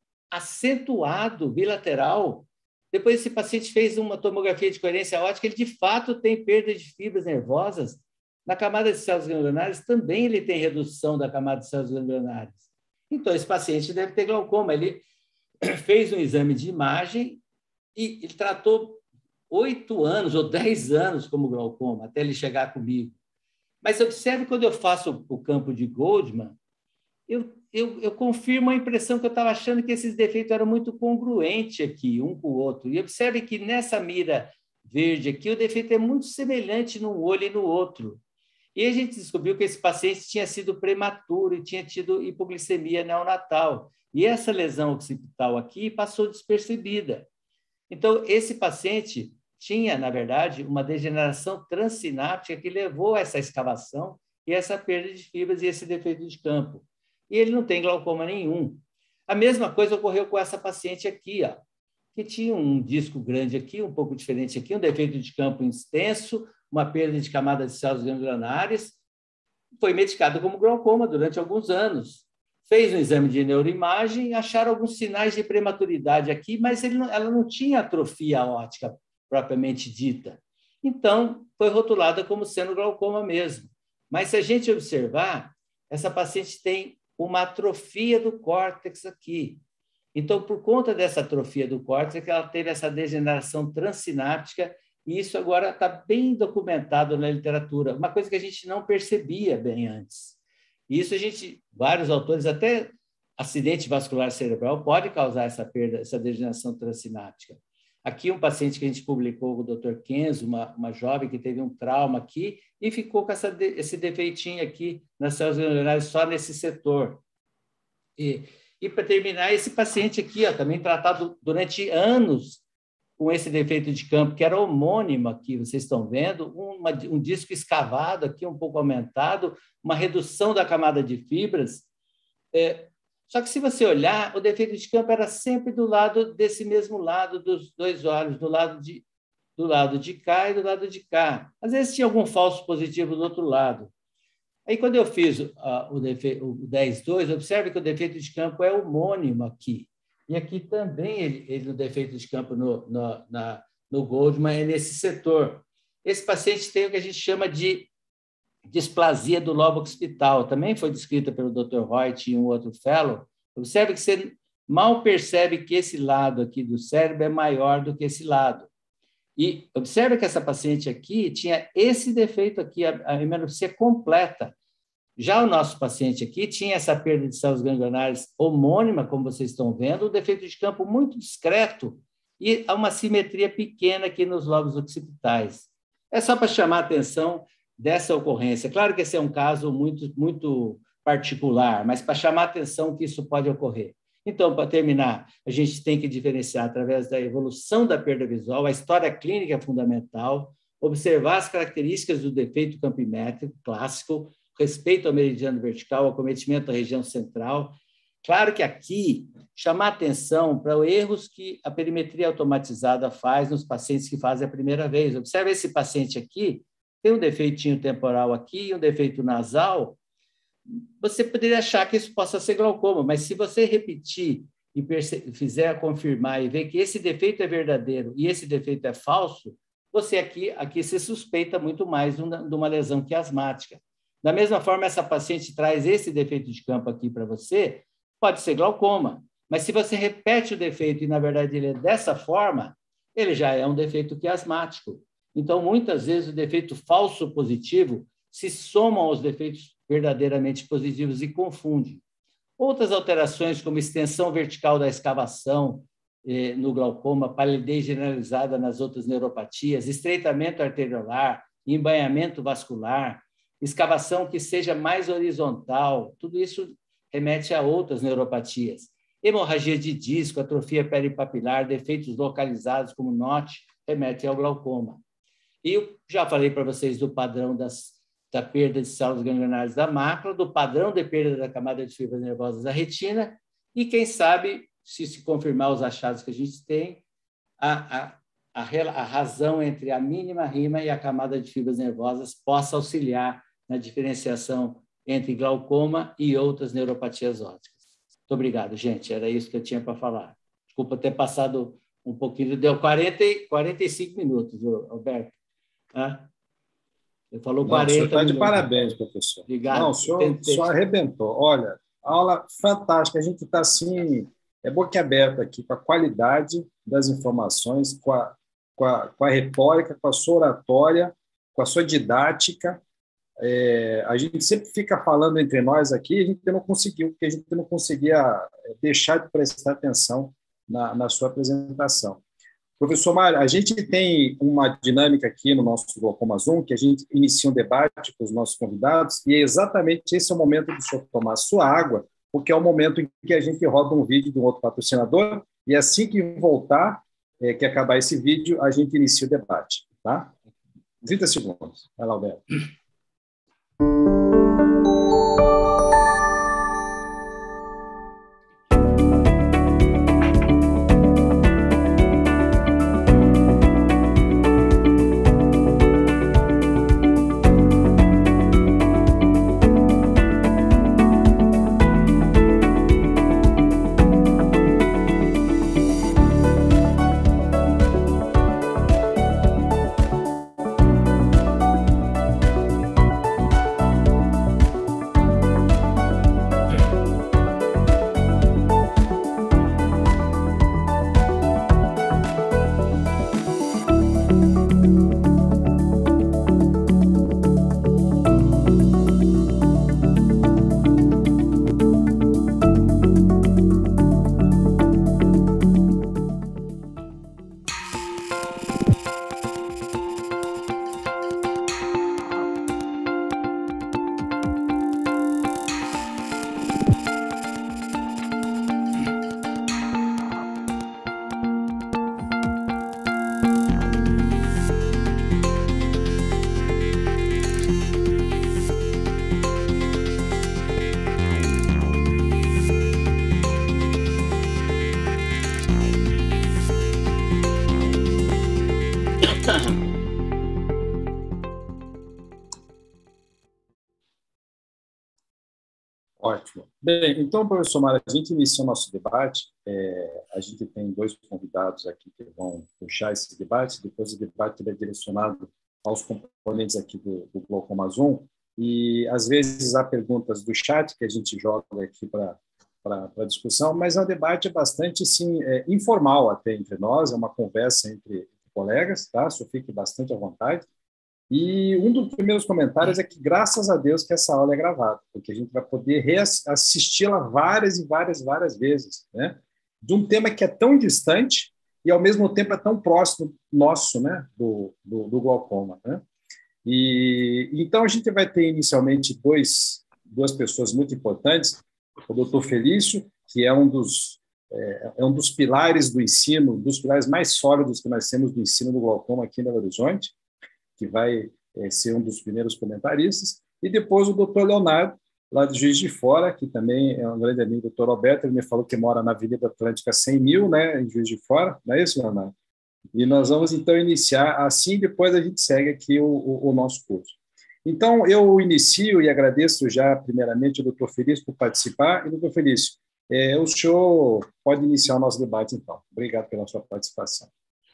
acentuado, bilateral. Depois esse paciente fez uma tomografia de coerência óptica, ele de fato tem perda de fibras nervosas. Na camada de células ganglionares também ele tem redução da camada de células ganglionares. Então, esse paciente deve ter glaucoma. Ele fez um exame de imagem e ele tratou oito anos ou dez anos como glaucoma, até ele chegar comigo. Mas observe, quando eu faço o campo de Goldman, eu, eu, eu confirmo a impressão que eu estava achando que esses defeitos eram muito congruentes aqui, um com o outro. E observe que nessa mira verde aqui, o defeito é muito semelhante num olho e no outro. E a gente descobriu que esse paciente tinha sido prematuro e tinha tido hipoglicemia neonatal. E essa lesão occipital aqui passou despercebida. Então, esse paciente tinha, na verdade, uma degeneração transsináptica que levou a essa escavação e essa perda de fibras e esse defeito de campo. E ele não tem glaucoma nenhum. A mesma coisa ocorreu com essa paciente aqui, ó, que tinha um disco grande aqui, um pouco diferente aqui, um defeito de campo extenso, uma perda de camada de células ganglionares, foi medicado como glaucoma durante alguns anos. Fez um exame de neuroimagem, acharam alguns sinais de prematuridade aqui, mas ele não, ela não tinha atrofia óptica propriamente dita. Então, foi rotulada como sendo glaucoma mesmo. Mas se a gente observar, essa paciente tem uma atrofia do córtex aqui. Então, por conta dessa atrofia do córtex, ela teve essa degeneração transsináptica E isso agora está bem documentado na literatura, uma coisa que a gente não percebia bem antes. E isso a gente, vários autores, até acidente vascular cerebral pode causar essa perda, essa degeneração transsináptica. Aqui um paciente que a gente publicou com o doutor Kenzo, uma, uma jovem que teve um trauma aqui e ficou com essa, esse defeitinho aqui nas células ganglionares só nesse setor. E, e para terminar, esse paciente aqui, ó, também tratado durante anos com esse defeito de campo, que era homônimo aqui, vocês estão vendo, uma, um disco escavado aqui, um pouco aumentado, uma redução da camada de fibras. É, só que, se você olhar, o defeito de campo era sempre do lado desse mesmo lado dos dois olhos, do lado de, do lado de cá e do lado de cá. Às vezes tinha algum falso positivo do outro lado. Aí, quando eu fiz uh, o, defe... o dez dois, observe que o defeito de campo é homônimo aqui. E aqui também, ele, ele, o defeito de campo no, no, na, no Goldman é nesse setor. Esse paciente tem o que a gente chama de displasia do lobo occipital. Também foi descrita pelo doutor Reut e um outro fellow. Observe que você mal percebe que esse lado aqui do cérebro é maior do que esse lado. E observe que essa paciente aqui tinha esse defeito aqui, a hemeropecia completa. Já o nosso paciente aqui tinha essa perda de células ganglionares homônima, como vocês estão vendo, um defeito de campo muito discreto e uma simetria pequena aqui nos lobos occipitais. É só para chamar a atenção dessa ocorrência. Claro que esse é um caso muito, muito particular, mas para chamar a atenção que isso pode ocorrer. Então, para terminar, a gente tem que diferenciar através da evolução da perda visual, a história clínica é fundamental, observar as características do defeito campimétrico clássico, respeito ao meridiano vertical, acometimento da região central. Claro que aqui, chamar atenção para os erros que a perimetria automatizada faz nos pacientes que fazem a primeira vez. Observe esse paciente aqui, tem um defeitinho temporal aqui, um defeito nasal. Você poderia achar que isso possa ser glaucoma, mas se você repetir e fizer confirmar e ver que esse defeito é verdadeiro e esse defeito é falso, você aqui, aqui se suspeita muito mais de uma, de uma lesão que é asmática. Da mesma forma, essa paciente traz esse defeito de campo aqui para você, pode ser glaucoma, mas se você repete o defeito e, na verdade, ele é dessa forma, ele já é um defeito que é asmático. Então, muitas vezes, o defeito falso positivo se soma aos defeitos verdadeiramente positivos e confunde. Outras alterações, como extensão vertical da escavação eh, no glaucoma, palidez generalizada nas outras neuropatias, estreitamento arteriolar, embainhamento vascular, escavação que seja mais horizontal, tudo isso remete a outras neuropatias. Hemorragia de disco, atrofia peripapilar, defeitos localizados como N O T, remetem ao glaucoma. E eu já falei para vocês do padrão das, da perda de células ganglionares da mácula, do padrão de perda da camada de fibras nervosas da retina, e quem sabe, se se confirmar os achados que a gente tem, a, a, a, a razão entre a mínima rima e a camada de fibras nervosas possa auxiliar na diferenciação entre glaucoma e outras neuropatias ópticas. Muito obrigado, gente. Era isso que eu tinha para falar. Desculpa ter passado um pouquinho, deu quarenta, quarenta e cinco minutos, Alberto. Ah? Ele falou Não, quarenta minutos. O senhor está de parabéns, professor. Obrigado. Não, o senhor só arrebentou. Olha, aula fantástica. A gente está assim, é boquiaberto aqui com a qualidade das informações, com a, com a, com a retórica, com a sua oratória, com a sua didática. É, a gente sempre fica falando entre nós aqui, a gente não conseguiu, porque a gente não conseguia deixar de prestar atenção na, na sua apresentação. Professor Mário, a gente tem uma dinâmica aqui no nosso Glaucoma Zoom, que a gente inicia um debate com os nossos convidados, e é exatamente esse é o momento do senhor tomar sua água, porque é o momento em que a gente roda um vídeo de um outro patrocinador, e assim que voltar, é, que acabar esse vídeo, a gente inicia o debate. Tá? trinta segundos. Vai lá, Alberto. Bem, então, professor Mário, a gente inicia o nosso debate. É, a gente tem dois convidados aqui que vão puxar esse debate. Depois o debate é direcionado aos componentes aqui do, do Glaucoma Zoom. E, às vezes, há perguntas do chat que a gente joga aqui para a discussão, mas é um debate bastante sim, é, informal até entre nós, é uma conversa entre colegas, tá? Só fique bastante à vontade. E um dos primeiros comentários é que, graças a Deus, que essa aula é gravada, porque a gente vai poder reassisti-la várias e várias, várias vezes, né? De um tema que é tão distante e, ao mesmo tempo, é tão próximo nosso, né? Do, do, do glaucoma, né? E, então, a gente vai ter, inicialmente, dois, duas pessoas muito importantes, o doutor Felício, que é um dos, é, é um dos pilares do ensino, dos pilares mais sólidos que nós temos do ensino do glaucoma aqui em Belo Horizonte, que vai é, ser um dos primeiros comentaristas, e depois o doutor Leonardo, lá de Juiz de Fora, que também é um grande amigo do doutor Alberto, ele me falou que mora na Avenida Atlântica cem mil, né, em Juiz de Fora, não é isso, Leonardo? E nós vamos, então, iniciar assim, depois a gente segue aqui o, o, o nosso curso. Então, eu inicio e agradeço já, primeiramente, o doutor Felício por participar. E, doutor Felício, é, o senhor pode iniciar o nosso debate, então. Obrigado pela sua participação.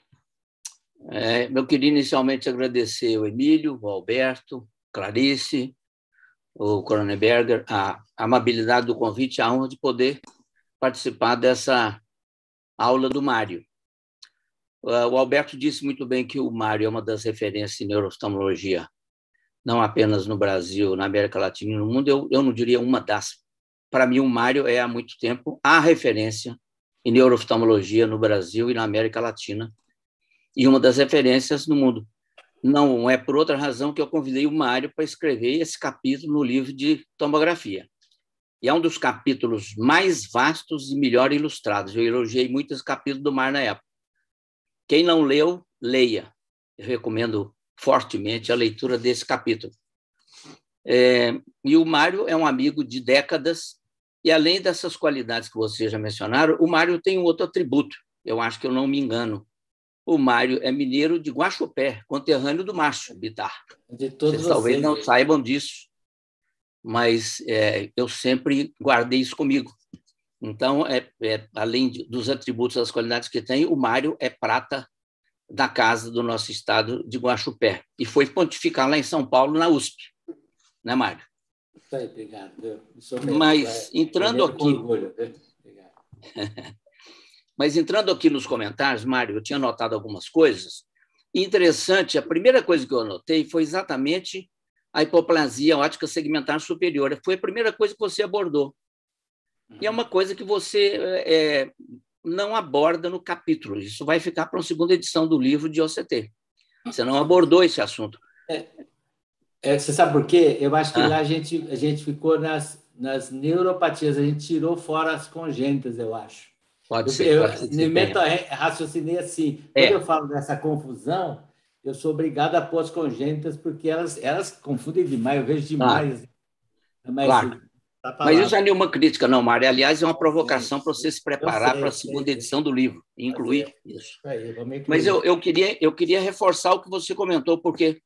É, eu queria inicialmente agradecer o Emílio, o Alberto, Clarice, o Cronenberger, a amabilidade do convite, a honra de poder participar dessa aula do Mário. O Alberto disse muito bem que o Mário é uma das referências em neurooftalmologia, não apenas no Brasil, na América Latina e no mundo, eu, eu não diria uma das. Para mim, o Mário é, há muito tempo, a referência em neurooftalmologia no Brasil e na América Latina, e uma das referências no mundo. Não é por outra razão que eu convidei o Mário para escrever esse capítulo no livro de tomografia. E é um dos capítulos mais vastos e melhor ilustrados. Eu elogiei muito esse capítulo do Mário na época. Quem não leu, leia. Eu recomendo fortemente a leitura desse capítulo. É, e o Mário é um amigo de décadas, e além dessas qualidades que vocês já mencionaram, o Mário tem um outro atributo, eu acho que eu não me engano. O Mário é mineiro de Guaxupé, conterrâneo do Márcio Bittar. De todos vocês talvez vocês, não saibam disso, mas é, eu sempre guardei isso comigo. Então, é, é, além de, dos atributos, das qualidades que tem, o Mário é prata da casa do nosso estado de Guaxupé. E foi pontificar lá em São Paulo, na U S P. Né, Mário? Isso aí, obrigado. Mas, entrando aqui... Orgulho, obrigado. Mas, entrando aqui nos comentários, Mário, eu tinha anotado algumas coisas. Interessante, a primeira coisa que eu anotei foi exatamente a hipoplasia óptica segmentar superior. Foi a primeira coisa que você abordou. E é uma coisa que você é, não aborda no capítulo. Isso vai ficar para uma segunda edição do livro de O C T. Você não abordou esse assunto. É, é, você sabe por quê? Eu acho que ah. lá a gente, a gente ficou nas, nas neuropatias, a gente tirou fora as congênitas, eu acho. Pode eu, ser. Eu, pode ser eu meta, raciocinei assim. É. Quando eu falo dessa confusão, eu sou obrigado a pôr as congênitas, porque elas, elas confundem demais, eu vejo demais. Ah. Mas, claro. Mas isso não é nenhuma crítica, não, Mário. Aliás, é uma provocação para você se preparar para a segunda edição do livro, e incluir isso. Mas eu, eu, queria, eu queria reforçar o que você comentou, porque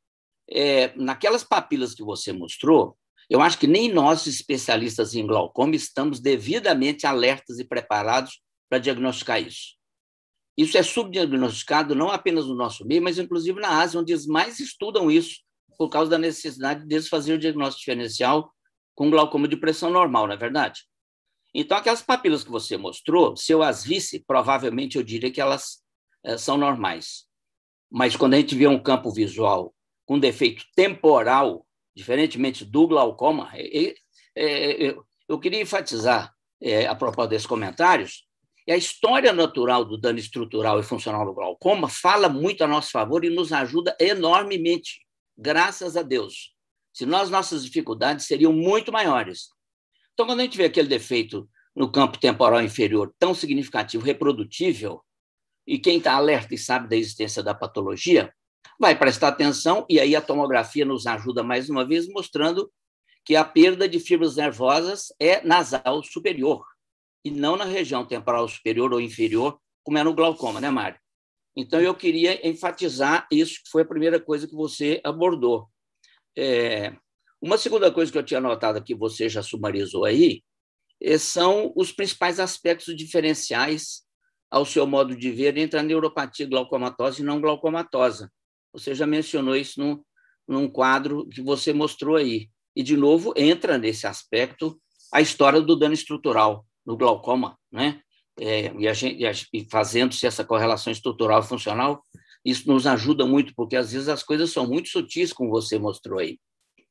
é, naquelas papilas que você mostrou, eu acho que nem nós, especialistas em glaucoma, estamos devidamente alertas e preparados para diagnosticar isso. Isso é subdiagnosticado não apenas no nosso meio, mas inclusive na Ásia, onde eles mais estudam isso, por causa da necessidade deles fazer o diagnóstico diferencial com glaucoma de pressão normal, não é verdade? Então, aquelas papilas que você mostrou, se eu as visse, provavelmente eu diria que elas é, são normais. Mas quando a gente vê um campo visual com defeito temporal, diferentemente do glaucoma, é, é, é, eu queria enfatizar, é, a propósito desses comentários, e a história natural do dano estrutural e funcional do glaucoma fala muito a nosso favor e nos ajuda enormemente, graças a Deus. Senão as nossas dificuldades seriam muito maiores. Então, quando a gente vê aquele defeito no campo temporal inferior tão significativo, reprodutível, e quem está alerta e sabe da existência da patologia, vai prestar atenção, e aí a tomografia nos ajuda mais uma vez, mostrando que a perda de fibras nervosas é nasal superior, e não na região temporal superior ou inferior, como é no glaucoma, né, Mário? Então, eu queria enfatizar isso, que foi a primeira coisa que você abordou. É, uma segunda coisa que eu tinha notado aqui, você já sumarizou aí, são os principais aspectos diferenciais ao seu modo de ver entre a neuropatia glaucomatosa e não glaucomatosa. Você já mencionou isso no, num quadro que você mostrou aí. E, de novo, entra nesse aspecto a história do dano estrutural no glaucoma, né? É, e, a gente, e fazendo-se essa correlação estrutural e funcional, isso nos ajuda muito, porque, às vezes, as coisas são muito sutis, como você mostrou aí.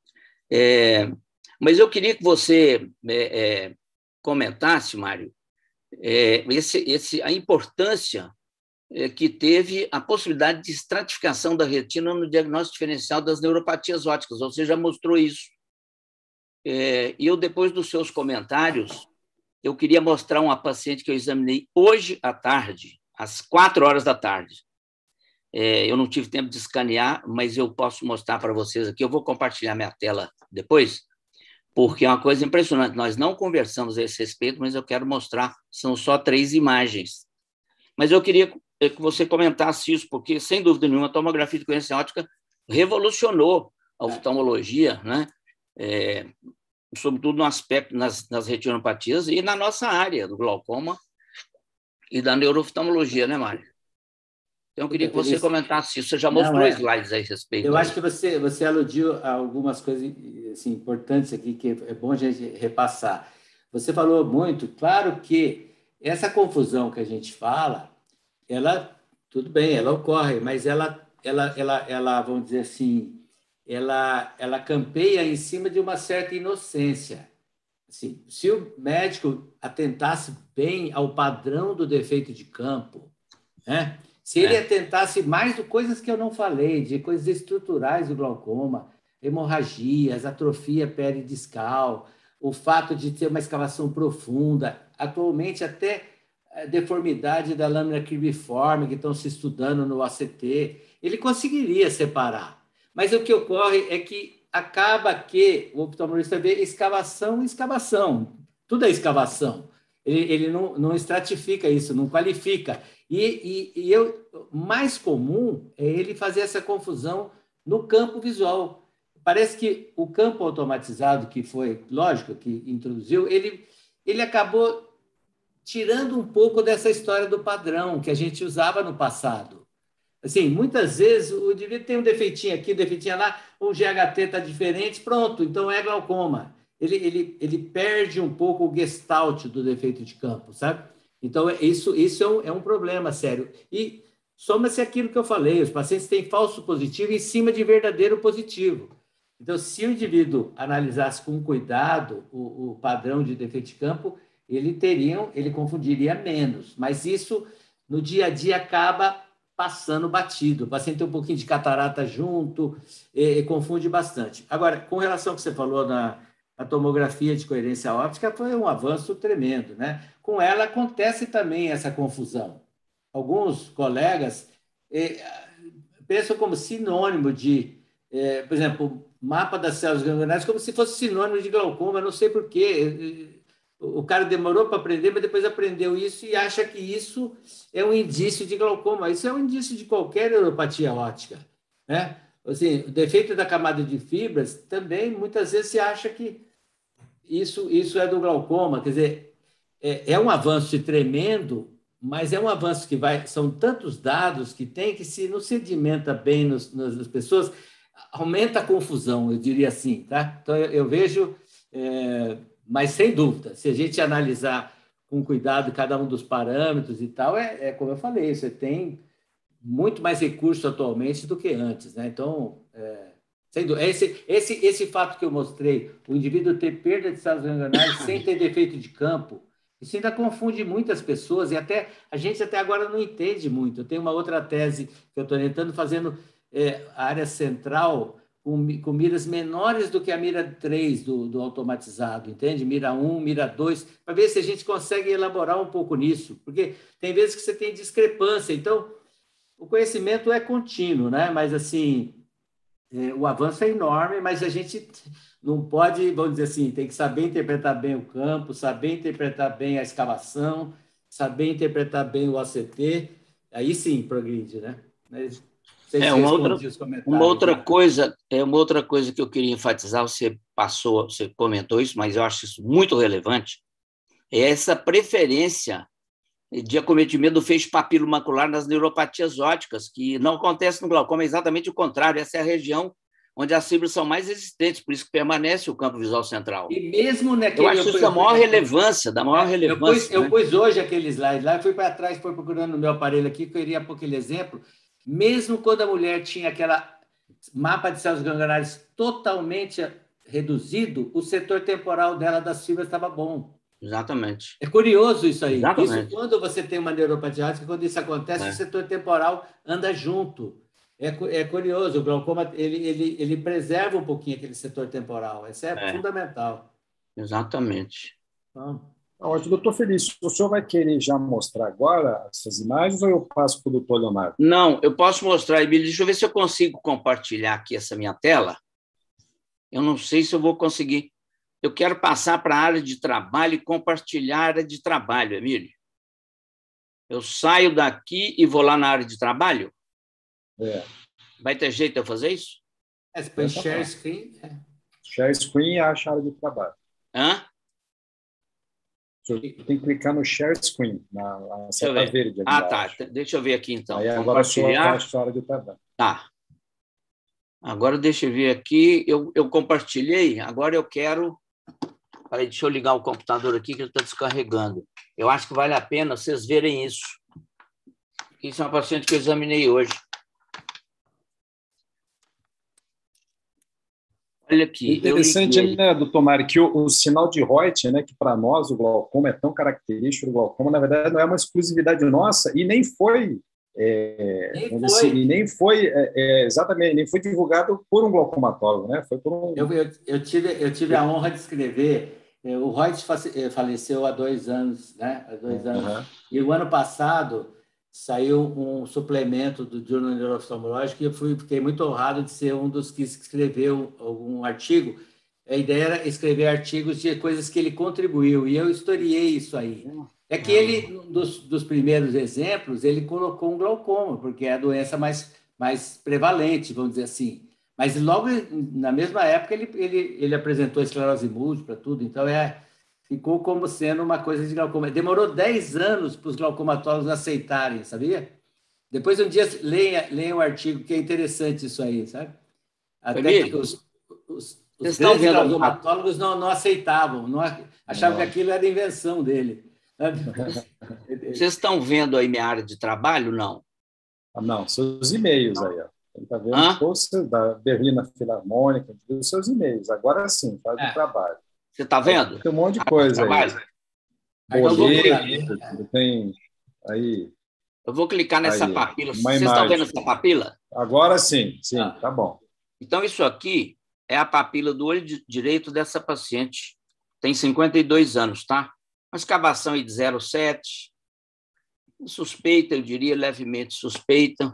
É, mas eu queria que você é, é, comentasse, Mário, é, esse, esse, a importância é, que teve a possibilidade de estratificação da retina no diagnóstico diferencial das neuropatias ópticas. Você já mostrou isso. É, e eu, depois dos seus comentários, eu queria mostrar uma paciente que eu examinei hoje à tarde, às quatro horas da tarde. É, eu não tive tempo de escanear, mas eu posso mostrar para vocês aqui. Eu vou compartilhar minha tela depois, porque é uma coisa impressionante. Nós não conversamos a esse respeito, mas eu quero mostrar. São só três imagens. Mas eu queria que você comentasse isso, porque, sem dúvida nenhuma, a tomografia de coerência óptica revolucionou a oftalmologia, né? É, sobretudo no aspecto nas, nas retinopatias e na nossa área do glaucoma e da neurooftalmologia, né, Mário? Então, eu queria que você comentasse isso. Você já mostrou Não, é, slides a respeito. Eu acho que você, você aludiu a algumas coisas assim, importantes aqui, que é bom a gente repassar. Você falou muito, claro que essa confusão que a gente fala, ela, tudo bem, ela ocorre, mas ela, ela, ela, ela vamos dizer assim, ela, ela campeia em cima de uma certa inocência. Assim, se o médico atentasse bem ao padrão do defeito de campo, né? Se ele é. atentasse mais de coisas que eu não falei, de coisas estruturais do glaucoma, hemorragias, atrofia peridiscal, o fato de ter uma escavação profunda, atualmente até a deformidade da lâmina cribiforme, que estão se estudando no A C T, ele conseguiria separar. Mas o que ocorre é que acaba que o oftalmologista vê escavação e escavação. Tudo é escavação. Ele, ele não, não estratifica isso, não qualifica. E, e, e eu, mais comum é ele fazer essa confusão no campo visual. Parece que o campo automatizado, que foi, lógico, que introduziu, ele, ele acabou tirando um pouco dessa história do padrão que a gente usava no passado. Assim, muitas vezes o indivíduo tem um defeitinho aqui, um defeitinho lá, o G H T está diferente, pronto, então é glaucoma. Ele, ele, ele perde um pouco o gestalt do defeito de campo, sabe? Então, isso, isso é, um, é um problema sério. E soma-se aquilo que eu falei, os pacientes têm falso positivo em cima de verdadeiro positivo. Então, se o indivíduo analisasse com cuidado o, o padrão de defeito de campo, ele, teria, ele confundiria menos. Mas isso, no dia a dia, acaba passando batido. O paciente tem um pouquinho de catarata junto, e, e confunde bastante. Agora, com relação ao que você falou na a tomografia de coerência óptica, foi um avanço tremendo, né? Com ela acontece também essa confusão. Alguns colegas eh, pensam como sinônimo de, eh, por exemplo, mapa das células ganglionares, como se fosse sinônimo de glaucoma, não sei por quê. O cara demorou para aprender, mas depois aprendeu isso e acha que isso é um indício de glaucoma. Isso é um indício de qualquer neuropatia óptica, né? Assim, o defeito da camada de fibras também, muitas vezes, se acha que isso, isso é do glaucoma. Quer dizer, é, é um avanço tremendo, mas é um avanço que vai... São tantos dados que tem que, se não sedimenta bem nos, nas pessoas, aumenta a confusão, eu diria assim, tá? Então, eu, eu vejo... É, mas, sem dúvida, se a gente analisar com cuidado cada um dos parâmetros e tal, é, é como eu falei, você tem muito mais recursos atualmente do que antes, né? Então, é, sem dúvida, esse, esse, esse fato que eu mostrei, o indivíduo ter perda de células ganglionares sem ter defeito de campo, isso ainda confunde muitas pessoas e até a gente até agora não entende muito. Eu tenho uma outra tese que eu estou tentando, fazendo é, a área central com, com miras menores do que a mira três do, do automatizado, entende? Mira um, mira dois, para ver se a gente consegue elaborar um pouco nisso, porque tem vezes que você tem discrepância. Então, o conhecimento é contínuo, né? Mas, assim, é, o avanço é enorme, mas a gente não pode, vamos dizer assim, tem que saber interpretar bem o campo, saber interpretar bem a escavação, saber interpretar bem o A C T, aí sim progride, né? Mas, é, uma outra, uma outra coisa, é uma outra coisa que eu queria enfatizar, você passou, você comentou isso, mas eu acho isso muito relevante, é essa preferência de acometimento do feixe papilomacular nas neuropatias ópticas, que não acontece no glaucoma, é exatamente o contrário. Essa é a região onde as fibras são mais resistentes, por isso que permanece o campo visual central. E mesmo naquele... Eu acho isso da maior relevância, da maior é, relevância. Eu pus, né? eu pus hoje aquele slide lá, fui para trás, fui procurando no meu aparelho aqui, que eu iria pôr aquele exemplo. Mesmo quando a mulher tinha aquela mapa de células ganglionares totalmente reduzido, o setor temporal dela das fibras estava bom. Exatamente. É curioso isso aí. Exatamente. Isso, quando você tem uma neuropatia óptica, quando isso acontece, é. o setor temporal anda junto. É, é curioso, o glaucoma ele, ele, ele preserva um pouquinho aquele setor temporal. Isso é, é. fundamental. Exatamente. Então, ótimo, doutor Felício, o senhor vai querer já mostrar agora essas imagens ou eu passo para o doutor Leonardo? Não, eu posso mostrar, Emílio. Deixa eu ver se eu consigo compartilhar aqui essa minha tela. Eu não sei se eu vou conseguir. Eu quero passar para a área de trabalho e compartilhar a área de trabalho, Emílio. Eu saio daqui e vou lá na área de trabalho? É. Vai ter jeito de eu fazer isso? É, você põe share screen. É. Share screen e acha a área de trabalho. Hã? Você tem que clicar no share screen, na, na seta verde. Ah, tá. Deixa eu ver aqui, então. Aí agora só acha a área de trabalho. Tá. Agora deixa eu ver aqui. Eu, eu compartilhei, agora eu quero... Peraí, deixa eu ligar o computador aqui que ele está descarregando. Eu acho que vale a pena vocês verem isso. Isso é uma paciente que eu examinei hoje. Olha aqui. Interessante, né, doutor Mário, que o, o sinal de Reut, né, que para nós o glaucoma é tão característico, o glaucoma, na verdade, não é uma exclusividade nossa e nem foi... É, nem, foi. Assim, nem foi é, é, exatamente, nem foi divulgado por um glaucomatólogo, né? Foi por um... eu, eu, eu, tive, eu tive a honra de escrever. O Reut faleceu há dois anos, né? Há dois anos. Uhum. E o ano passado saiu um suplemento do Journal of Neuro-Oftalmology e eu fui, fiquei muito honrado de ser um dos que escreveu um artigo. A ideia era escrever artigos de coisas que ele contribuiu, e eu historiei isso aí. É que ele, dos, dos primeiros exemplos, ele colocou um glaucoma, porque é a doença mais, mais prevalente, vamos dizer assim. Mas logo na mesma época ele, ele, ele apresentou a esclerose múltipla, tudo, então é, ficou como sendo uma coisa de glaucoma. Demorou dez anos para os glaucomatólogos aceitarem, sabia? Depois um dia leia, leia um artigo, que é interessante isso aí, sabe? Até que os, os, os grandes glaucomatólogos não, não aceitavam, não, achavam não. que aquilo era invenção dele. Vocês estão vendo aí minha área de trabalho, não? Ah, não, seus e-mails aí, ó. Ele está vendo todos da Berlina Filarmônica, os seus e-mails. Agora sim, faz é. o trabalho. Você está vendo? Tem um monte de coisa aí. Boleto, tem aí. Eu vou clicar nessa aí, papila. Vocês imagem. estão vendo essa papila? Agora sim, sim, ah. tá bom. Então, isso aqui é a papila do olho direito dessa paciente. Tem cinquenta e dois anos, tá? Uma escavação aí de zero vírgula sete. Suspeita, eu diria, levemente suspeita.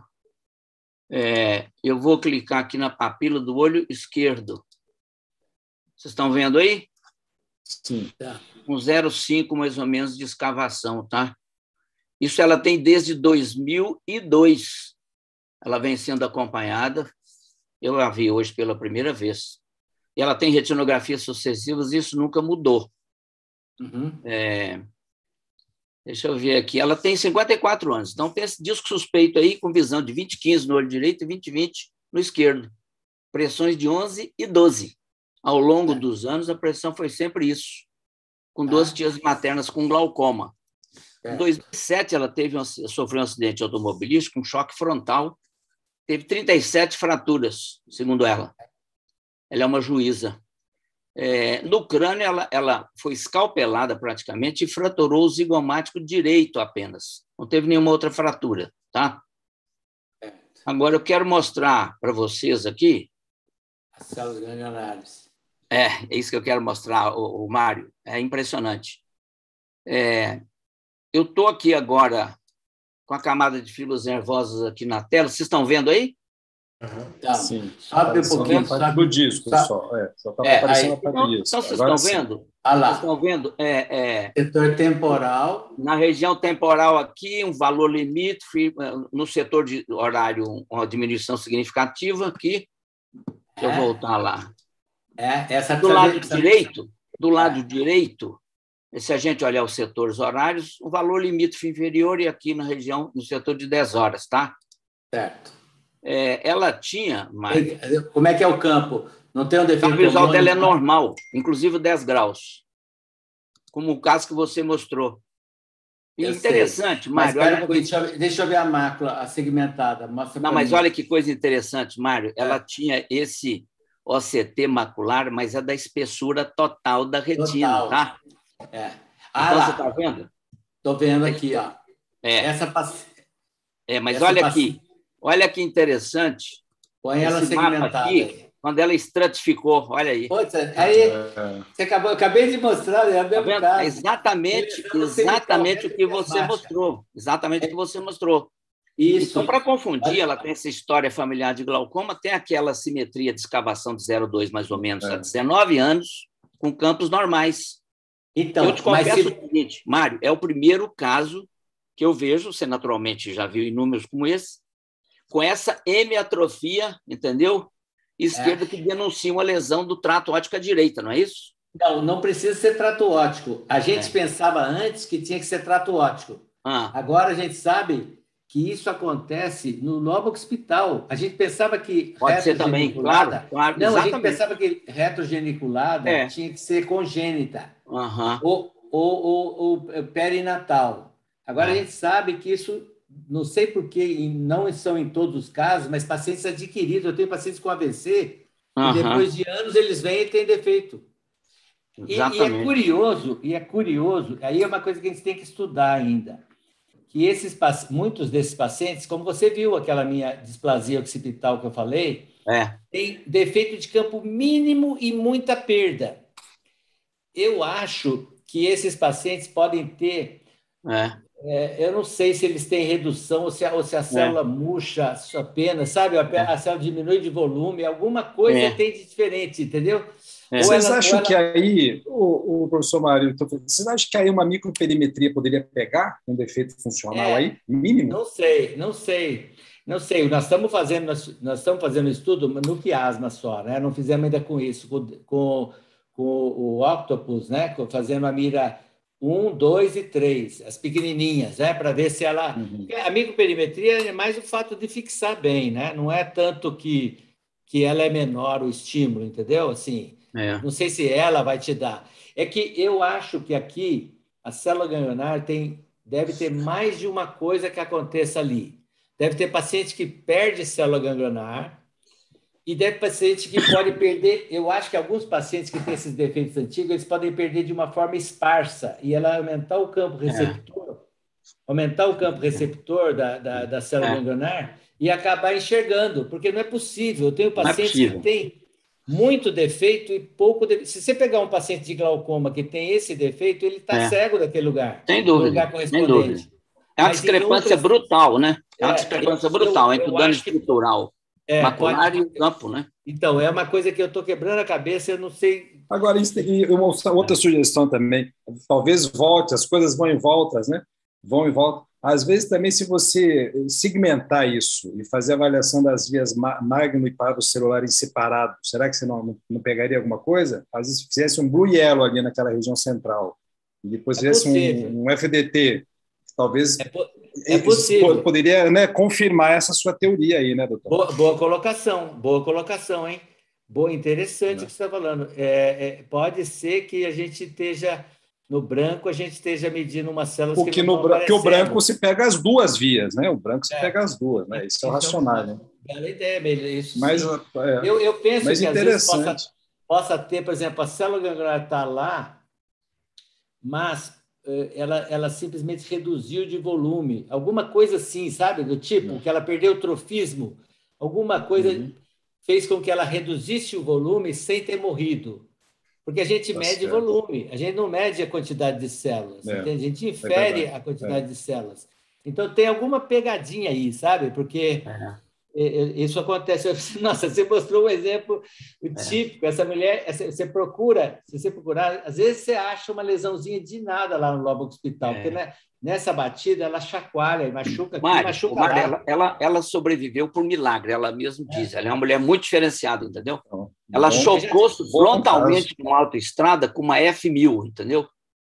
É, eu vou clicar aqui na papila do olho esquerdo. Vocês estão vendo aí? Sim. Com zero vírgula cinco mais ou menos de escavação, tá? Isso ela tem desde dois mil e dois. Ela vem sendo acompanhada. Eu a vi hoje pela primeira vez. E ela tem retinografias sucessivas, isso nunca mudou. Uhum. É, deixa eu ver aqui. Ela tem cinquenta e quatro anos, então tem esse disco suspeito aí com visão de vinte e quinze no olho direito e vinte e vinte no esquerdo. Pressões de onze e doze. Ao longo é. dos anos, a pressão foi sempre isso, com duas ah. tias maternas com glaucoma. É. Em dois mil e sete, ela teve um, sofreu um acidente automobilístico, um choque frontal, teve trinta e sete fraturas, segundo ela. Ela é uma juíza. É, no crânio, ela, ela foi escalpelada praticamente e fraturou o zigomático direito apenas. Não teve nenhuma outra fratura, tá? Agora, eu quero mostrar para vocês aqui... As células ganglionares. É, é isso que eu quero mostrar, o, o Mário. É impressionante. É, eu estou aqui agora com a camada de fibras nervosas aqui na tela. Vocês estão vendo aí? Uhum. Tá. Sim. Sobe um pouquinho. Só do disco, sabe? só. É, só está é, aparecendo aí, a parte então, disso. Então, vocês Agora estão sim. vendo? Ah lá. Vocês estão vendo? É, é, setor temporal. Na região temporal aqui, um valor limítrofe. No setor de horário, uma diminuição significativa aqui. Deixa é. eu voltar lá. É, essa do lado ver, direito, do lado é. direito, se a gente olhar os setores horários, o valor limítrofe inferior e aqui na região, no setor de dez horas, tá? Certo. É, ela tinha... Mário, como é que é o campo? Não tem um defeito? O visual dela é normal, inclusive dez graus, como o caso que você mostrou. E interessante, Mário... Mas, olha, deixa, eu, deixa eu ver a mácula, a segmentada. Mostra Não, mas mim. Olha que coisa interessante, Mário. Ela é. tinha esse O C T macular, mas é da espessura total da retina, total. Tá? É. Ah, então, lá. Você está vendo? Estou vendo aqui, ó. É. Essa paci... É, mas Essa olha paci... aqui. Olha que interessante. Põe ela segmentada aqui, aí. Quando ela estratificou, olha aí. Putz, aí você acabou, eu acabei de mostrar, é, tá caso. Exatamente, exatamente o que você mostrou. Exatamente o que você mostrou. Isso. Então, para confundir, ela tem essa história familiar de glaucoma, tem aquela simetria de escavação de zero vírgula dois, mais ou menos, é. há dezenove anos, com campos normais. Então, eu te confesso se... o seguinte, Mário, é o primeiro caso que eu vejo, você naturalmente já viu inúmeros como esse, com essa hemiatrofia, entendeu? Esquerda, é. que denuncia uma lesão do trato óptico à direita, não é isso? Não, não precisa ser trato óptico. A gente é. pensava antes que tinha que ser trato óptico. Ah. Agora a gente sabe que isso acontece no lobo occipital. A gente pensava que pode ser também, claro, claro. Não, exatamente. A gente pensava que retrogeniculada é. tinha que ser congênita uhum. ou, ou, ou, ou perinatal. Agora é. a gente sabe que isso, não sei porquê, não são em todos os casos, mas pacientes adquiridos. Eu tenho pacientes com A V C uhum. e depois de anos eles vêm e têm defeito. E, e é curioso, e é curioso, aí é uma coisa que a gente tem que estudar ainda. Que esses, muitos desses pacientes, como você viu aquela minha displasia occipital que eu falei, é. tem defeito de campo mínimo e muita perda. Eu acho que esses pacientes podem ter, é. É, eu não sei se eles têm redução ou se a, ou se a célula é. murcha apenas, sabe? A, é. a célula diminui de volume, alguma coisa é. tem de diferente, entendeu? É. Vocês ela, acham ela... que aí, o, o professor Mário, vocês acham que aí uma microperimetria poderia pegar um defeito funcional é, aí, mínimo? Não sei, não sei, não sei. Nós estamos fazendo, nós, nós estamos fazendo estudo no quiasma só, né? Não fizemos ainda com isso, com, com, com o Octopus, né? Fazendo a mira um, dois e três, as pequenininhas, né? Para ver se ela... Uhum. A microperimetria é mais o fato de fixar bem, né? Não é tanto que, que ela é menor o estímulo, entendeu? Assim... É. Não sei se ela vai te dar. É que eu acho que aqui a célula ganglionar tem, deve ter mais de uma coisa que aconteça ali. Deve ter paciente que perde célula ganglionar e deve ter paciente que pode perder. Eu acho que alguns pacientes que têm esses defeitos antigos, eles podem perder de uma forma esparsa e ela aumentar o campo receptor, é. aumentar o campo receptor da, da, da célula é. ganglionar e acabar enxergando, porque não é possível. Eu tenho pacientes é que têm muito defeito e pouco defeito. Se você pegar um paciente de glaucoma que tem esse defeito, ele está é. cego daquele lugar. Sem dúvida. Lugar correspondente. Sem dúvida. É uma Mas discrepância outras... brutal, né? É uma é, discrepância eu, brutal eu, entre eu o dano estrutural é, macular pode... e o campo, né? Então, é uma coisa que eu estou quebrando a cabeça, eu não sei... Agora, isso tem uma outra sugestão também. Talvez volte, as coisas vão em voltas, né? Vão em volta. Às vezes, também, se você segmentar isso e fazer a avaliação das vias magno e parvocelular em separado, será que você não, não pegaria alguma coisa? Às vezes, fizesse um blue yellow ali naquela região central, e depois é fizesse um, um F D T, talvez... É, po é possível. Poderia, né, confirmar essa sua teoria aí, né, doutor? Boa, boa colocação, boa colocação, hein? Boa, interessante é. o que você está falando. É, é, pode ser que a gente esteja... No branco, a gente esteja medindo umas células porque que não no Porque o branco se pega as duas vias, né? O branco se é. pega as duas, né? Isso é o racional, né? Bela ideia, isso mas, é, eu, eu penso mas que às vezes possa, possa ter, por exemplo, a célula ganglionar está lá, mas ela, ela simplesmente reduziu de volume. Alguma coisa assim, sabe? Do tipo, que ela perdeu o trofismo. Alguma coisa uhum. fez com que ela reduzisse o volume sem ter morrido. Porque a gente tá mede certo. volume, a gente não mede a quantidade de células, é, a gente infere é a quantidade é. de células. Então, tem alguma pegadinha aí, sabe? Porque é. isso acontece. Nossa, você mostrou um exemplo típico. É. Essa mulher, você procura, se você procurar, às vezes você acha uma lesãozinha de nada lá no lobo occipital, é. porque né, nessa batida ela chacoalha, machuca aqui, Mário, machuca Mário, lá. Ela, ela, ela sobreviveu por milagre, ela mesmo diz. É. Ela é uma mulher muito diferenciada, entendeu? Ela bom, chocou-se frontalmente numa autoestrada com uma F mil, entendeu?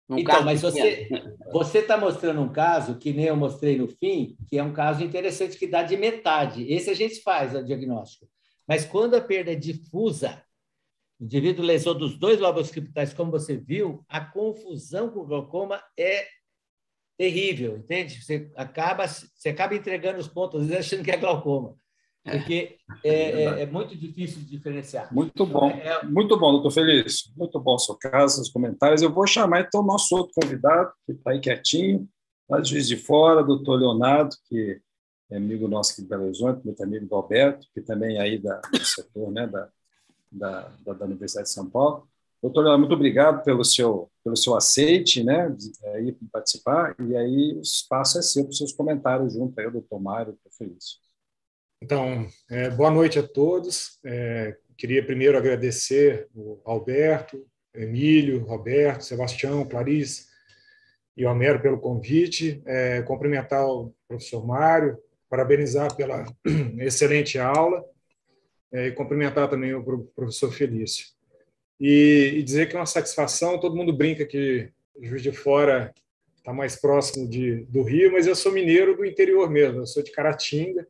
Um então, mas você você está mostrando um caso, que nem eu mostrei no fim, que é um caso interessante, que dá de metade. Esse a gente faz o diagnóstico. Mas quando a perda é difusa, o indivíduo lesou dos dois lobos occipitais, como você viu, a confusão com o glaucoma é terrível, entende? Você acaba, você acaba entregando os pontos, às vezes achando que é glaucoma, porque é, é, é muito difícil de diferenciar. Muito bom, é, muito bom, doutor Felício. Muito bom o seu caso, os comentários. Eu vou chamar, então, o nosso outro convidado, que está aí quietinho, lá de Juiz de Fora, doutor Leonardo, que é amigo nosso aqui de Belo Horizonte, muito amigo do Alberto, que também é aí da, do setor, né, da, da, da, da Universidade de São Paulo. Doutor Leonardo, muito obrigado pelo seu, pelo seu aceite, né, de aí, participar, e aí o espaço é seu para os seus comentários junto aí, doutor Mário, doutor Felício. Então, é, boa noite a todos. É, queria primeiro agradecer o Alberto, Emílio, Roberto, Sebastião, Clarice e Homero pelo convite, é, cumprimentar o professor Mário, parabenizar pela excelente aula é, e cumprimentar também o professor Felício. E, e dizer que é uma satisfação, todo mundo brinca que Juiz de Fora está mais próximo de, do Rio, mas eu sou mineiro do interior mesmo, eu sou de Caratinga,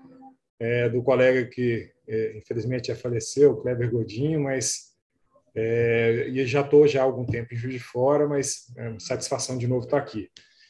É, do colega que, é, infelizmente, já faleceu, Kleber Godinho, mas é, e já estou já há algum tempo em Juiz de Fora, mas é, satisfação de novo estar aqui.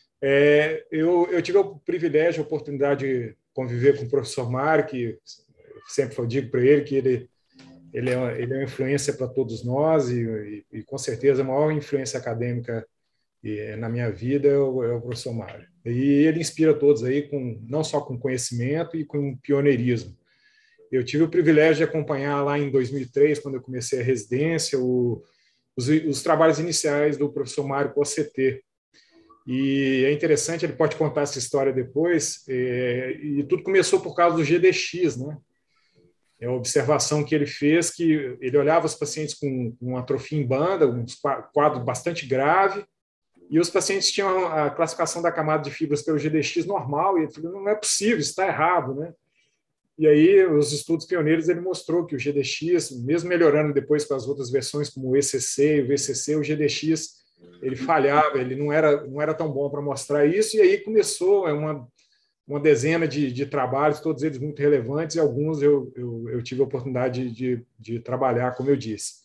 É, eu, eu tive o privilégio, a oportunidade de conviver com o professor Mário, que sempre eu digo para ele que ele, ele, é, ele é uma influência para todos nós e, e, e, com certeza, a maior influência acadêmica e, na minha vida é o, é o professor Mário. E ele inspira todos aí, com, não só com conhecimento e com pioneirismo. Eu tive o privilégio de acompanhar lá em dois mil e três, quando eu comecei a residência, o, os, os trabalhos iniciais do professor Mário com o O C T. E é interessante, ele pode contar essa história depois, é, e tudo começou por causa do G D X, né? É a observação que ele fez, que ele olhava os pacientes com, com atrofia em banda, um quadro bastante grave, e os pacientes tinham a classificação da camada de fibras pelo G D X normal, e ele falou, não é possível, isso está errado, né? E aí, os estudos pioneiros, ele mostrou que o G D X, mesmo melhorando depois com as outras versões, como o E C C e o V C C, o G D X, ele falhava, ele não era, não era tão bom para mostrar isso, e aí começou uma, uma dezena de, de trabalhos, todos eles muito relevantes, e alguns eu, eu, eu tive a oportunidade de, de trabalhar, como eu disse.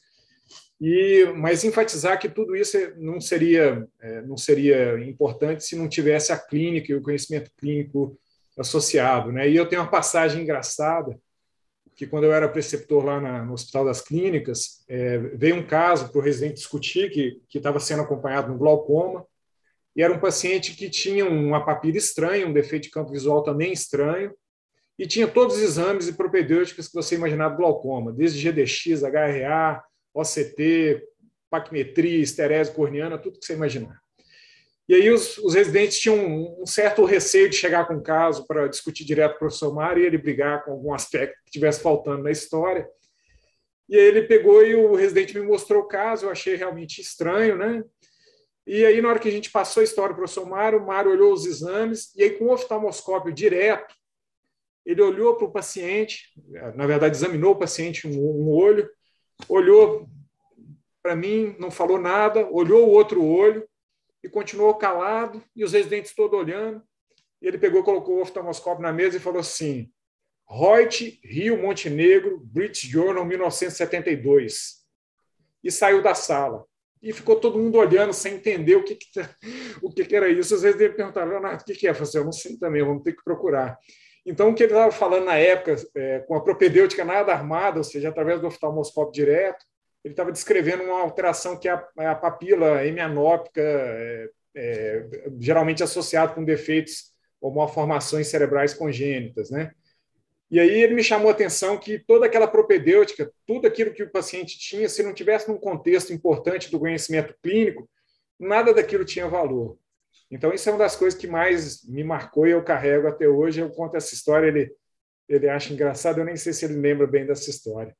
E, mas enfatizar que tudo isso não seria, não seria importante se não tivesse a clínica e o conhecimento clínico associado, né? E eu tenho uma passagem engraçada, que quando eu era preceptor lá na, no Hospital das Clínicas, é, veio um caso para o residente discutir, que que estava sendo acompanhado no glaucoma, e era um paciente que tinha uma papila estranha, um defeito de campo visual também estranho, e tinha todos os exames e propedêuticos que você imaginar do glaucoma, desde G D X, H R A, O C T, paquimetria, esterese corneana, tudo que você imaginar. E aí os, os residentes tinham um, um certo receio de chegar com o caso para discutir direto com o professor Mário e ele brigar com algum aspecto que estivesse faltando na história. E aí ele pegou e o residente me mostrou o caso, eu achei realmente estranho, né? E aí, na hora que a gente passou a história para o professor Mário, o Mário olhou os exames, e aí, com o oftalmoscópio direto, ele olhou para o paciente, na verdade, examinou o paciente um, um olho, olhou para mim, não falou nada, olhou o outro olho e continuou calado, e os residentes todos olhando. E ele pegou, colocou o oftalmoscópio na mesa e falou assim: Reut, Rio, Montenegro, British Journal, mil novecentos e setenta e dois. E saiu da sala. E ficou todo mundo olhando sem entender o que, que, o que, que era isso. Às vezes ele perguntava, Leonardo, o que, que é? Eu falei assim, eu não sei também, vamos ter que procurar. Então, o que ele estava falando na época, é, com a propedêutica nada armada, ou seja, através do oftalmoscópio direto, ele estava descrevendo uma alteração que é a, a papila hemianópica, é, é, geralmente associada com defeitos ou malformações cerebrais congênitas, né? E aí ele me chamou a atenção que toda aquela propedêutica, tudo aquilo que o paciente tinha, se não tivesse num contexto importante do conhecimento clínico, nada daquilo tinha valor. Então, isso é uma das coisas que mais me marcou e eu carrego até hoje. Eu conto essa história, ele, ele acha engraçado, eu nem sei se ele lembra bem dessa história.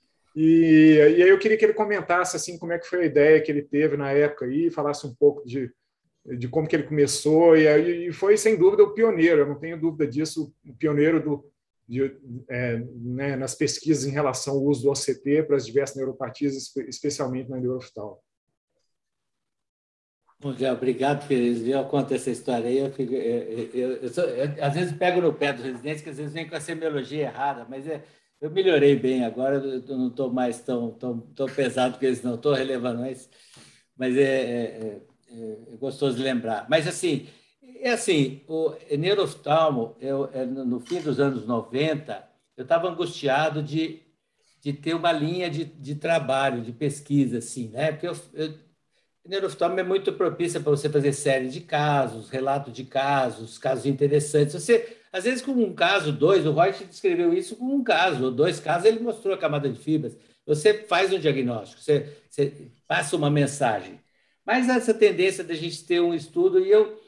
E, e aí eu queria que ele comentasse assim, como é que foi a ideia que ele teve na época aí, falasse um pouco de, de como que ele começou, e, aí, e foi, sem dúvida, o pioneiro, eu não tenho dúvida disso, o pioneiro do De, é, né, nas pesquisas em relação ao uso do O C T para as diversas neuropatias, especialmente na neurooftalmo. Bom dia, obrigado, Feliz. Eu conto essa história aí. Eu, fico, eu, eu, eu, sou, eu às vezes pego no pé dos residentes, que às vezes vem com a semiologia errada, mas é, eu melhorei bem agora, eu não estou mais tão, tão, tão pesado que eles não, estou relevando mais, mas é, é, é, é gostoso de lembrar. Mas, assim, é assim, o neurooftalmo, eu, no fim dos anos noventa, eu estava angustiado de, de ter uma linha de, de trabalho, de pesquisa, assim, né? Porque eu, eu a neurooftalmo é muito propícia para você fazer série de casos, relato de casos, casos interessantes. Você, às vezes, com um caso, dois, o Reich descreveu isso com um caso, ou dois casos, ele mostrou a camada de fibras. Você faz um diagnóstico, você, você passa uma mensagem. Mas essa tendência da gente ter um estudo, e eu,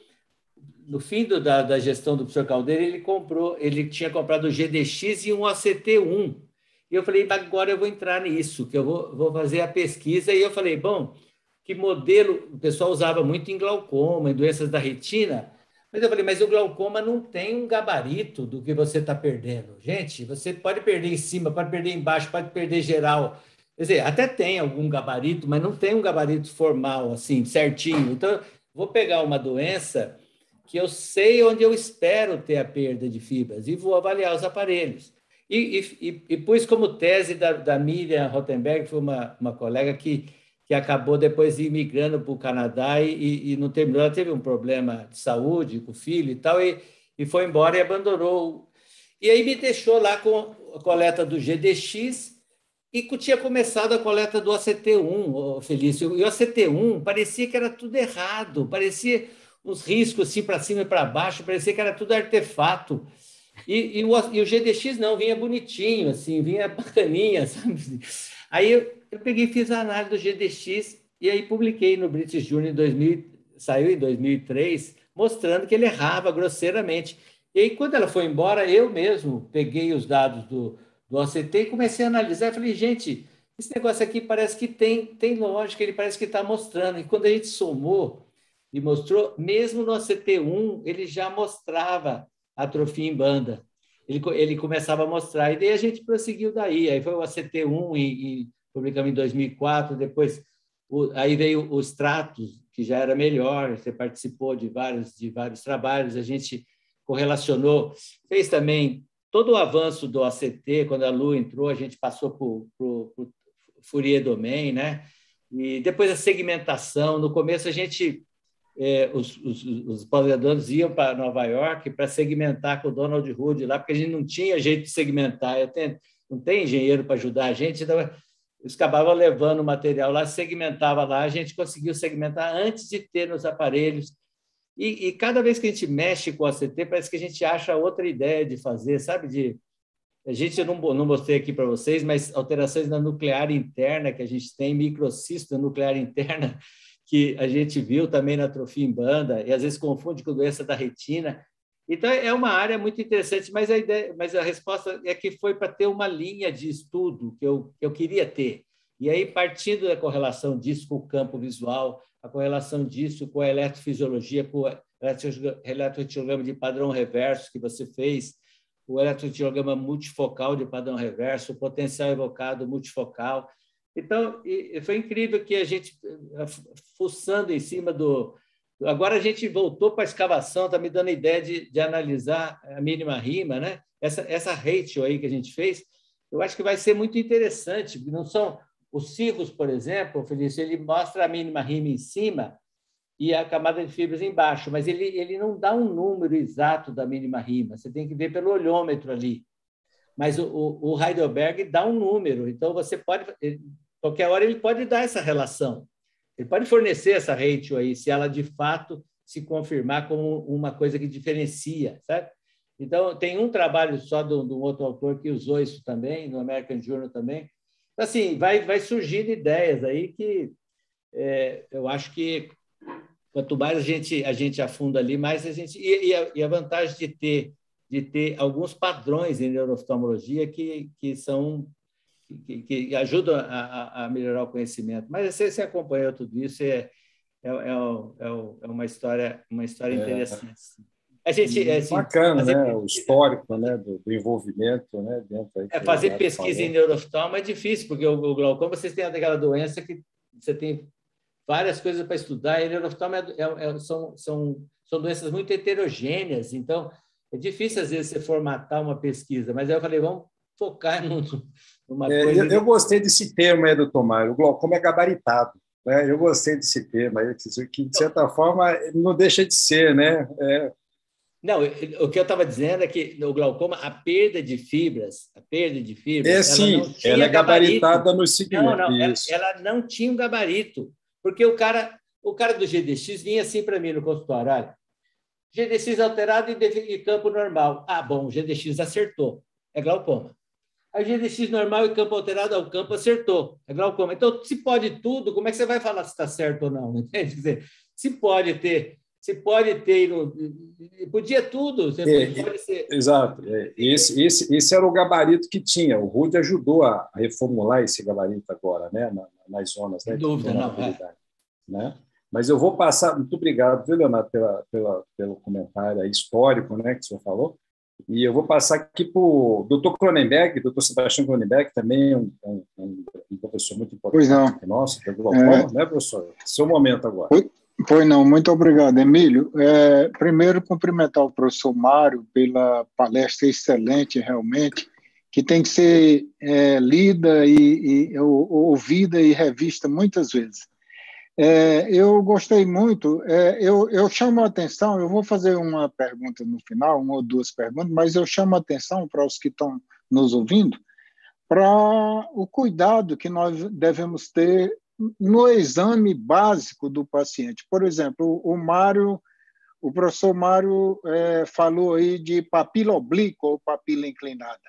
no fim do, da, da gestão do professor Caldeira, ele comprou, ele tinha comprado o G D X e um A C T um. E eu falei, agora eu vou entrar nisso, que eu vou, vou fazer a pesquisa. E eu falei, bom, que modelo o pessoal usava muito em glaucoma, em doenças da retina, mas eu falei, mas o glaucoma não tem um gabarito do que você está perdendo. Gente, você pode perder em cima, pode perder embaixo, pode perder geral. Quer dizer, até tem algum gabarito, mas não tem um gabarito formal, assim, certinho. Então, vou pegar uma doença que eu sei onde eu espero ter a perda de fibras e vou avaliar os aparelhos. E, e, e pus como tese da, da Miriam Rottenberg, que foi uma, uma colega que que acabou depois imigrando para o Canadá e, e, e não terminou. Ela teve um problema de saúde com o filho e tal, e, e foi embora e abandonou. E aí me deixou lá com a coleta do G D X e tinha começado a coleta do A C T um, oh, Felício. E o A C T um parecia que era tudo errado, parecia uns riscos assim para cima e para baixo, parecia que era tudo artefato. E, e, o, e o G D X não, vinha bonitinho, assim, vinha bacaninha, sabe? Aí eu, eu peguei e fiz a análise do G D X e aí publiquei no British Journal em dois mil, saiu em dois mil e três, mostrando que ele errava grosseiramente. E aí, quando ela foi embora, eu mesmo peguei os dados do, do A C T e comecei a analisar. Eu falei, gente, esse negócio aqui parece que tem, tem lógica, ele parece que está mostrando. E quando a gente somou e mostrou, mesmo no A C T um, ele já mostrava atrofia em banda. Ele, ele começava a mostrar, e daí a gente prosseguiu daí. Aí foi o A C T um, e, e publicamos em dois mil e quatro, depois o, aí veio o Stratus, que já era melhor, você participou de vários, de vários trabalhos, a gente correlacionou, fez também todo o avanço do A C T, quando a Lu entrou, a gente passou por, por, por Fourier Domain, né? E depois a segmentação, no começo a gente... É, os, os, os pós-graduandos iam para Nova York para segmentar com o Donald Hood lá, porque a gente não tinha jeito de segmentar, eu tenho, não tem engenheiro para ajudar a gente, então eles acabavam levando o material lá, segmentava lá, a gente conseguiu segmentar antes de ter nos aparelhos, e, e cada vez que a gente mexe com o A C T, parece que a gente acha outra ideia de fazer, sabe? De, a gente, eu não, não mostrei aqui para vocês, mas alterações na nuclear interna, que a gente tem, microcisto nuclear interna, que a gente viu também na atrofia em banda, e às vezes confunde com doença da retina. Então, é uma área muito interessante, mas a, ideia, mas a resposta é que foi para ter uma linha de estudo que eu, que eu queria ter. E aí, partindo da correlação disso com o campo visual, a correlação disso com a eletrofisiologia, com o eletroetiograma de padrão reverso que você fez, o eletroetiograma multifocal de padrão reverso, o potencial evocado multifocal. Então, foi incrível que a gente, fuçando em cima do... Agora a gente voltou para a escavação, está me dando a ideia de, de analisar a mínima rima, né? Essa, essa ratio aí que a gente fez, eu acho que vai ser muito interessante. Não são os cirros, por exemplo, Felício, ele mostra a mínima rima em cima e a camada de fibras embaixo, mas ele, ele não dá um número exato da mínima rima, você tem que ver pelo olhômetro ali. Mas o, o Heidelberg dá um número, então você pode, qualquer hora ele pode dar essa relação, ele pode fornecer essa ratio aí, se ela de fato se confirmar como uma coisa que diferencia, sabe? Então, tem um trabalho só de um outro autor que usou isso também, no American Journal também. Então, assim, vai, vai surgindo ideias aí que é, eu acho que quanto mais a gente, a gente afunda ali, mais a gente... E, e, a, e a vantagem de ter de ter alguns padrões em neurooftalmologia que, que, são, que, que ajudam a, a melhorar o conhecimento. Mas você, você acompanhou tudo isso, é, é, é, é uma história, uma história interessante. É, a gente, é assim, bacana, né? Pesquisa, o histórico, né? do, do envolvimento, né? Dentro aí é, fazer pesquisa falou. Em neurooftalmo é difícil, porque o, o glaucoma, vocês têm aquela doença que você tem várias coisas para estudar. E neurofibroma é, é, é, são, são, são doenças muito heterogêneas, então é difícil, às vezes, você formatar uma pesquisa. Mas aí eu falei, vamos focar num, numa é, coisa... Eu, eu gostei desse termo aí, doutor Mário, o glaucoma é gabaritado. Né? Eu gostei desse termo aí, que, de certa forma, não deixa de ser, né? É... Não, o que eu estava dizendo é que no glaucoma, a perda de fibras, a perda de fibras, é, ela sim, não tinha ela é gabarito. gabaritada no segmento. Não, não, ela, ela não tinha um gabarito, porque o cara, o cara do G D X vinha assim para mim no consultório, olha, G D X alterado e campo normal. Ah, bom, o G D X acertou, é glaucoma. Aí G D X normal e campo alterado, o campo acertou, é glaucoma. Então, se pode tudo, como é que você vai falar se está certo ou não? Entende? Quer dizer, se pode ter, se pode ter, podia tudo. Você é, pode ser... Exato. É, esse, esse, esse era o gabarito que tinha. O Rude ajudou a reformular esse gabarito agora, né? nas zonas, né? Sem dúvida, não. É. Né? Mas eu vou passar... Muito obrigado, viu, Leonardo, pela, pela, pelo comentário histórico, né, que o senhor falou. E eu vou passar aqui para o doutor Cronenberg, doutor Sebastião Cronenberg, também um, um, um professor muito importante nosso, que é glaucoma, é... né, professor? Seu momento agora. Oi? Pois não, muito obrigado, Emílio. É, primeiro, cumprimentar o professor Mário pela palestra excelente, realmente, que tem que ser é, lida e, e ouvida e revista muitas vezes. É, eu gostei muito, é, eu, eu chamo a atenção, eu vou fazer uma pergunta no final, uma ou duas perguntas, mas eu chamo a atenção para os que estão nos ouvindo, para o cuidado que nós devemos ter no exame básico do paciente. Por exemplo, o Mário, o professor Mário é, falou aí de papila oblíqua ou papila inclinada.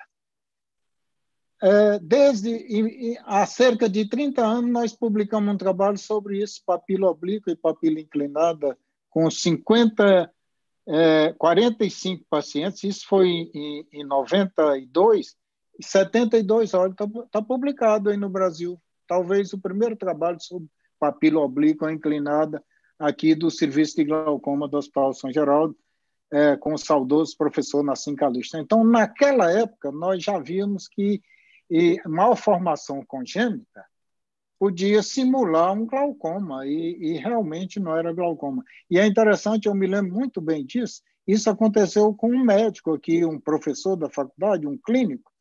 É, desde há cerca de trinta anos, nós publicamos um trabalho sobre isso, papila oblíqua e papila inclinada, com cinquenta, é, quarenta e cinco pacientes, isso foi em, em noventa e dois, e setenta e dois, olha, está tá publicado aí no Brasil. Talvez o primeiro trabalho sobre papila oblíqua inclinada aqui do Serviço de Glaucoma do Hospital São Geraldo, é, com o saudoso professor Nassim Calixto. Então, naquela época, nós já vimos que e malformação congênita podia simular um glaucoma, e, e realmente não era glaucoma. E é interessante, eu me lembro muito bem disso, isso aconteceu com um médico aqui, um professor da faculdade, um clínico,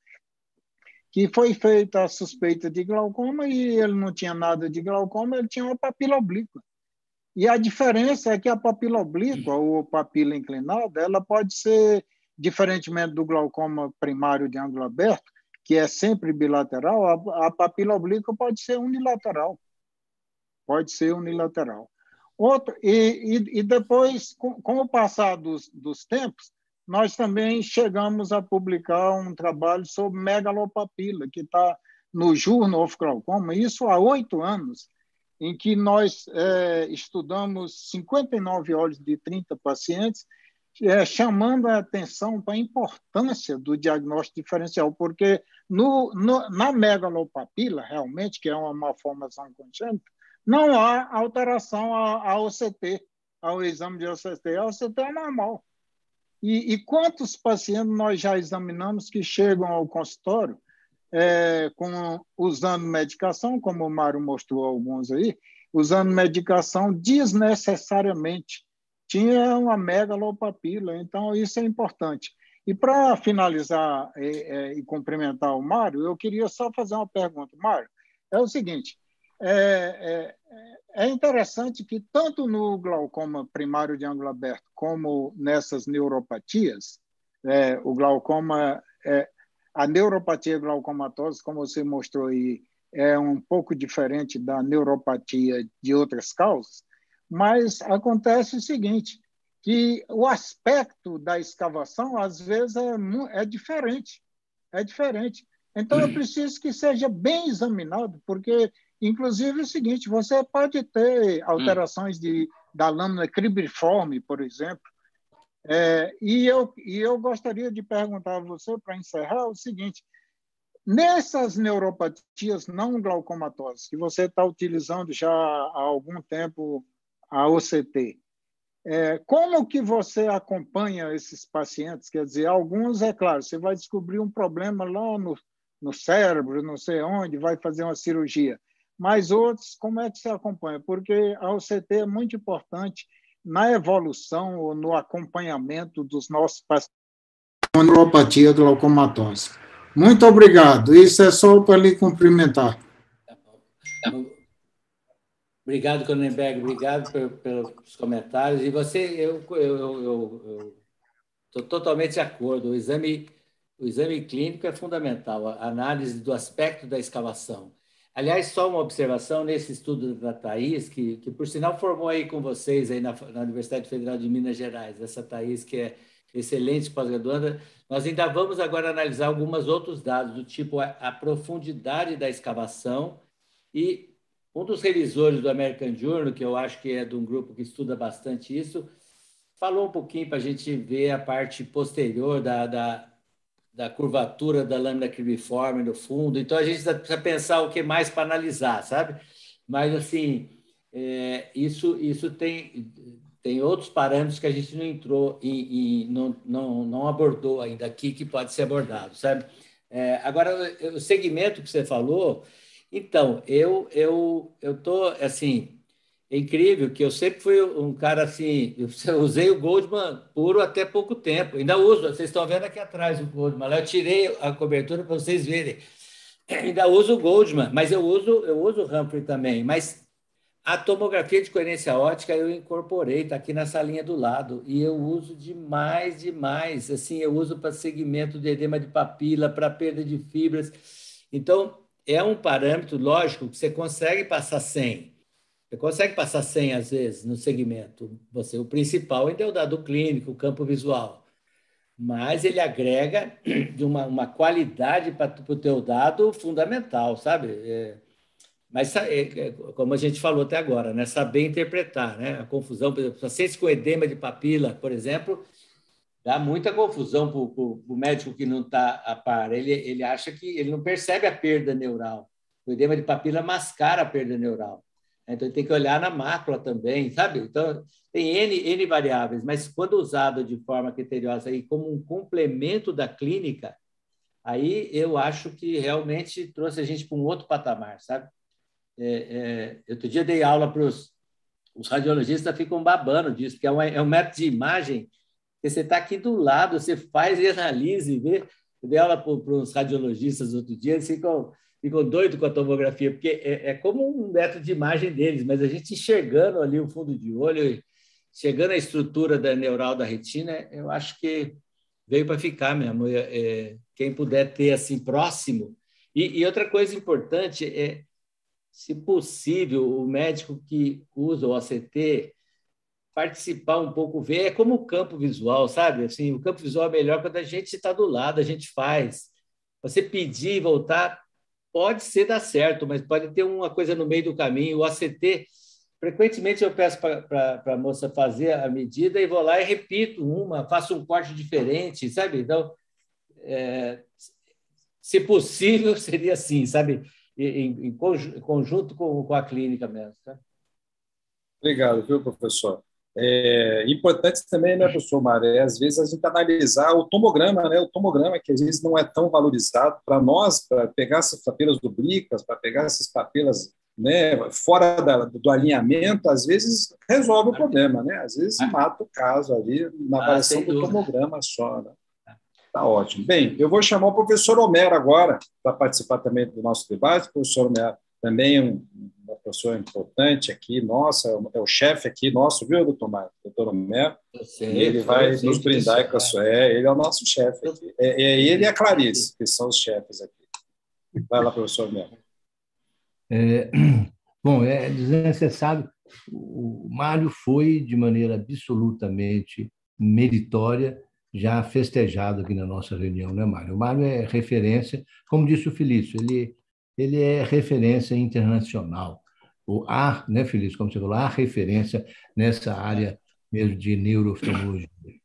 que foi feita a suspeita de glaucoma e ele não tinha nada de glaucoma, ele tinha uma papila oblíqua. E a diferença é que a papila oblíqua, ou papila inclinada, ela pode ser, diferentemente do glaucoma primário de ângulo aberto, que é sempre bilateral, a, a papila oblíqua pode ser unilateral. Pode ser unilateral. Outro, e, e, e depois, com, com o passar dos, dos tempos, nós também chegamos a publicar um trabalho sobre megalopapila, que está no Journal of Glaucoma, isso há oito anos, em que nós é, estudamos cinquenta e nove olhos de trinta pacientes, é, chamando a atenção para a importância do diagnóstico diferencial, porque no, no, na megalopapila, realmente, que é uma malformação congênita, não há alteração ao O C T, ao exame de O C T. A O C T é normal. E, e quantos pacientes nós já examinamos que chegam ao consultório é, com, usando medicação, como o Mário mostrou alguns aí, usando medicação desnecessariamente. Tinha uma megalopapila, então isso é importante. E para finalizar e, e, e cumprimentar o Mário, eu queria só fazer uma pergunta. Mário, é o seguinte, é, é, é interessante que tanto no glaucoma primário de ângulo aberto como nessas neuropatias, é, o glaucoma, é, a neuropatia glaucomatosa, como você mostrou aí, é um pouco diferente da neuropatia de outras causas, mas acontece o seguinte, que o aspecto da escavação, às vezes, é, é diferente. É diferente. Então, eu preciso que seja bem examinado, porque, inclusive, é o seguinte, você pode ter alterações de, da lâmina cribriforme, por exemplo, é, e, eu, e eu gostaria de perguntar a você, para encerrar, o seguinte, nessas neuropatias não glaucomatosas, que você está utilizando já há algum tempo a O C T, é, como que você acompanha esses pacientes? Quer dizer, alguns, é claro, você vai descobrir um problema lá no, no cérebro, não sei onde, vai fazer uma cirurgia. mas outros, como é que se acompanha? Porque a O C T é muito importante na evolução ou no acompanhamento dos nossos pacientes com neuropatia glaucomatose. Muito obrigado. Isso é só para lhe cumprimentar. Tá bom. Obrigado, Cronenberg. Obrigado pelos comentários. E você, eu estou totalmente de acordo. O exame, o exame clínico é fundamental, a análise do aspecto da escavação. Aliás, só uma observação nesse estudo da Thaís, que, que por sinal formou aí com vocês aí na, na Universidade Federal de Minas Gerais, essa Thaís que é excelente pós-graduanda, nós ainda vamos agora analisar alguns outros dados, do tipo a, a profundidade da escavação, e um dos revisores do American Journal, que eu acho que é de um grupo que estuda bastante isso, falou um pouquinho para a gente ver a parte posterior da, da da curvatura da lâmina cribiforme no fundo. Então, a gente precisa pensar o que mais para analisar, sabe? Mas, assim, é, isso, isso tem, tem outros parâmetros que a gente não entrou e, e não, não, não abordou ainda aqui, que pode ser abordado, sabe? É, agora, o segmento que você falou, então, eu eu eu tô, assim... É incrível que eu sempre fui um cara assim, eu usei o Goldman puro até pouco tempo, ainda uso, vocês estão vendo aqui atrás o Goldman, lá eu tirei a cobertura para vocês verem, ainda uso o Goldman, mas eu uso, eu uso o Humphrey também, mas a tomografia de coerência óptica eu incorporei, está aqui na salinha do lado, e eu uso demais, demais, assim, eu uso para segmento de edema de papila, para perda de fibras, então é um parâmetro, lógico, que você consegue passar cem. Você consegue passar cem, às vezes, no segmento. Você, o principal ainda é o dado clínico, o campo visual. Mas ele agrega de uma, uma qualidade para o teu dado fundamental, sabe? É, mas, é, como a gente falou até agora, né? Saber interpretar, né? A confusão, por exemplo, pacientes com edema de papila, por exemplo, dá muita confusão para o médico que não está a par. Ele, ele acha que ele não percebe a perda neural. O edema de papila mascara a perda neural. Então, tem que olhar na mácula também, sabe? Então, tem N, N variáveis, mas quando usado de forma criteriosa e como um complemento da clínica, aí eu acho que realmente trouxe a gente para um outro patamar, sabe? É, é, outro dia dei aula para os os radiologistas, ficam babando disso, porque é um, é um método de imagem que você está aqui do lado, você faz e analisa e vê. Eu dei aula para os radiologistas outro dia, eles ficam... ficam doidos com a tomografia, porque é, é como um método de imagem deles, mas a gente enxergando ali o fundo de olho, chegando à estrutura da neural da retina, eu acho que veio para ficar mesmo. É, é, quem puder ter assim próximo. E, e outra coisa importante é, se possível, o médico que usa o O C T participar um pouco, ver, é como o campo visual, sabe? Assim, o campo visual é melhor quando a gente está do lado, a gente faz. Você pedir e voltar, pode ser dar certo, mas pode ter uma coisa no meio do caminho. O O C T, frequentemente eu peço para a moça fazer a medida e vou lá e repito uma, faço um corte diferente, sabe? Então, é, se possível, seria assim, sabe? Em, em conjunto com, com a clínica mesmo. Tá? Obrigado, viu, professor? É importante também, né, professor Mário, é, às vezes a gente analisar o tomograma, né, o tomograma que às vezes não é tão valorizado para nós, para pegar essas papilas oblíquas, para pegar essas papilas, né, fora da, do alinhamento, às vezes resolve o problema, né, às vezes mata o caso ali na avaliação ah, do tomograma só, né? Tá ótimo. Bem, eu vou chamar o professor Homero agora para participar também do nosso debate. O professor Homero também é um, uma pessoa importante aqui, nossa, é o chefe aqui nosso, viu, doutor Mário? Doutor Homero. E ele vai nos brindar com a sua... É, ele é o nosso chefe aqui. É, é ele e a Clarice, que são os chefes aqui. Vai lá, professor Homero. É, bom, é desnecessário. O Mário foi, de maneira absolutamente meritória, já festejado aqui na nossa reunião, né, Mário? O Mário é referência, como disse o Felício, ele, ele é referência internacional. O A, né, Felício, como você falou, há referência nessa área mesmo de neurooftalmologia.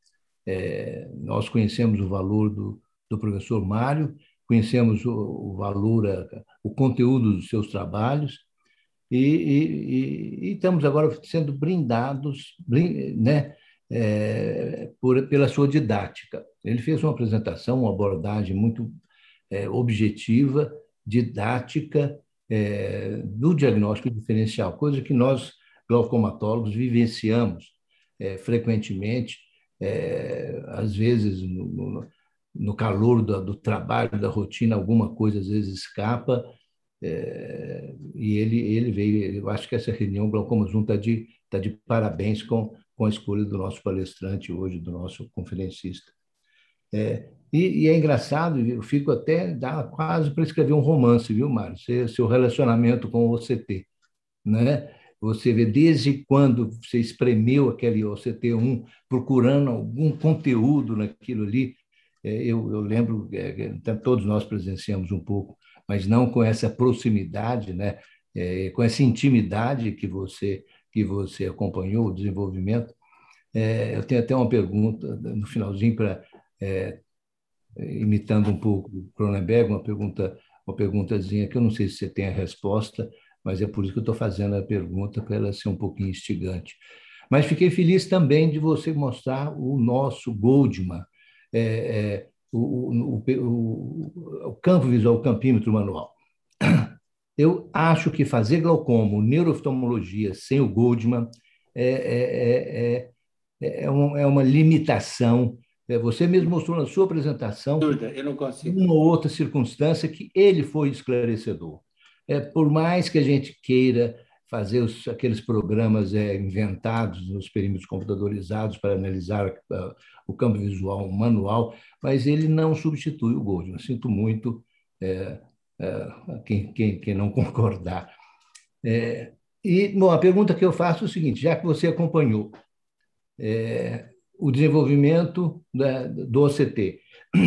É, nós conhecemos o valor do, do professor Mário, conhecemos o, o valor, o conteúdo dos seus trabalhos, e, e, e, e estamos agora sendo brindados, blind, né, É, por, pela sua didática. Ele fez uma apresentação, uma abordagem muito é, objetiva, didática é, do diagnóstico diferencial, coisa que nós, glaucomatólogos, vivenciamos é, frequentemente, é, às vezes, no, no, no calor do, do trabalho, da rotina, alguma coisa às vezes escapa, é, e ele, ele veio, eu acho que essa reunião, o Glaucoma Zoom está de, tá de parabéns com, com a escolha do nosso palestrante hoje, do nosso conferencista. É, e, e é engraçado, eu fico até dá quase para escrever um romance, viu, Mário? Seu, seu relacionamento com o O C T, né? Você vê desde quando você espremeu aquele O C T um, procurando algum conteúdo naquilo ali. É, eu, eu lembro, é, todos nós presenciamos um pouco, mas não com essa proximidade, né? É, com essa intimidade que você, que você acompanhou o desenvolvimento. É, eu tenho até uma pergunta no finalzinho para é, imitando um pouco o Cronenberg, uma pergunta, uma perguntazinha que eu não sei se você tem a resposta, mas é por isso que eu estou fazendo a pergunta, para ela ser um pouquinho instigante. Mas fiquei feliz também de você mostrar o nosso Goldman, é, é, o, o, o, o campo visual, o campímetro manual. Eu acho que fazer glaucoma, neurooftalmologia, sem o Goldman é, é, é, é, um, é uma limitação. Você mesmo mostrou na sua apresentação eu não consigo. uma ou outra circunstância que ele foi esclarecedor. É, por mais que a gente queira fazer os, aqueles programas é, inventados nos perímetros computadorizados para analisar uh, o campo visual manual, mas ele não substitui o Goldman. Sinto muito é, é, quem, quem, quem não concordar. É, e, bom, a pergunta que eu faço é o seguinte, já que você acompanhou é, o desenvolvimento da, do O C T,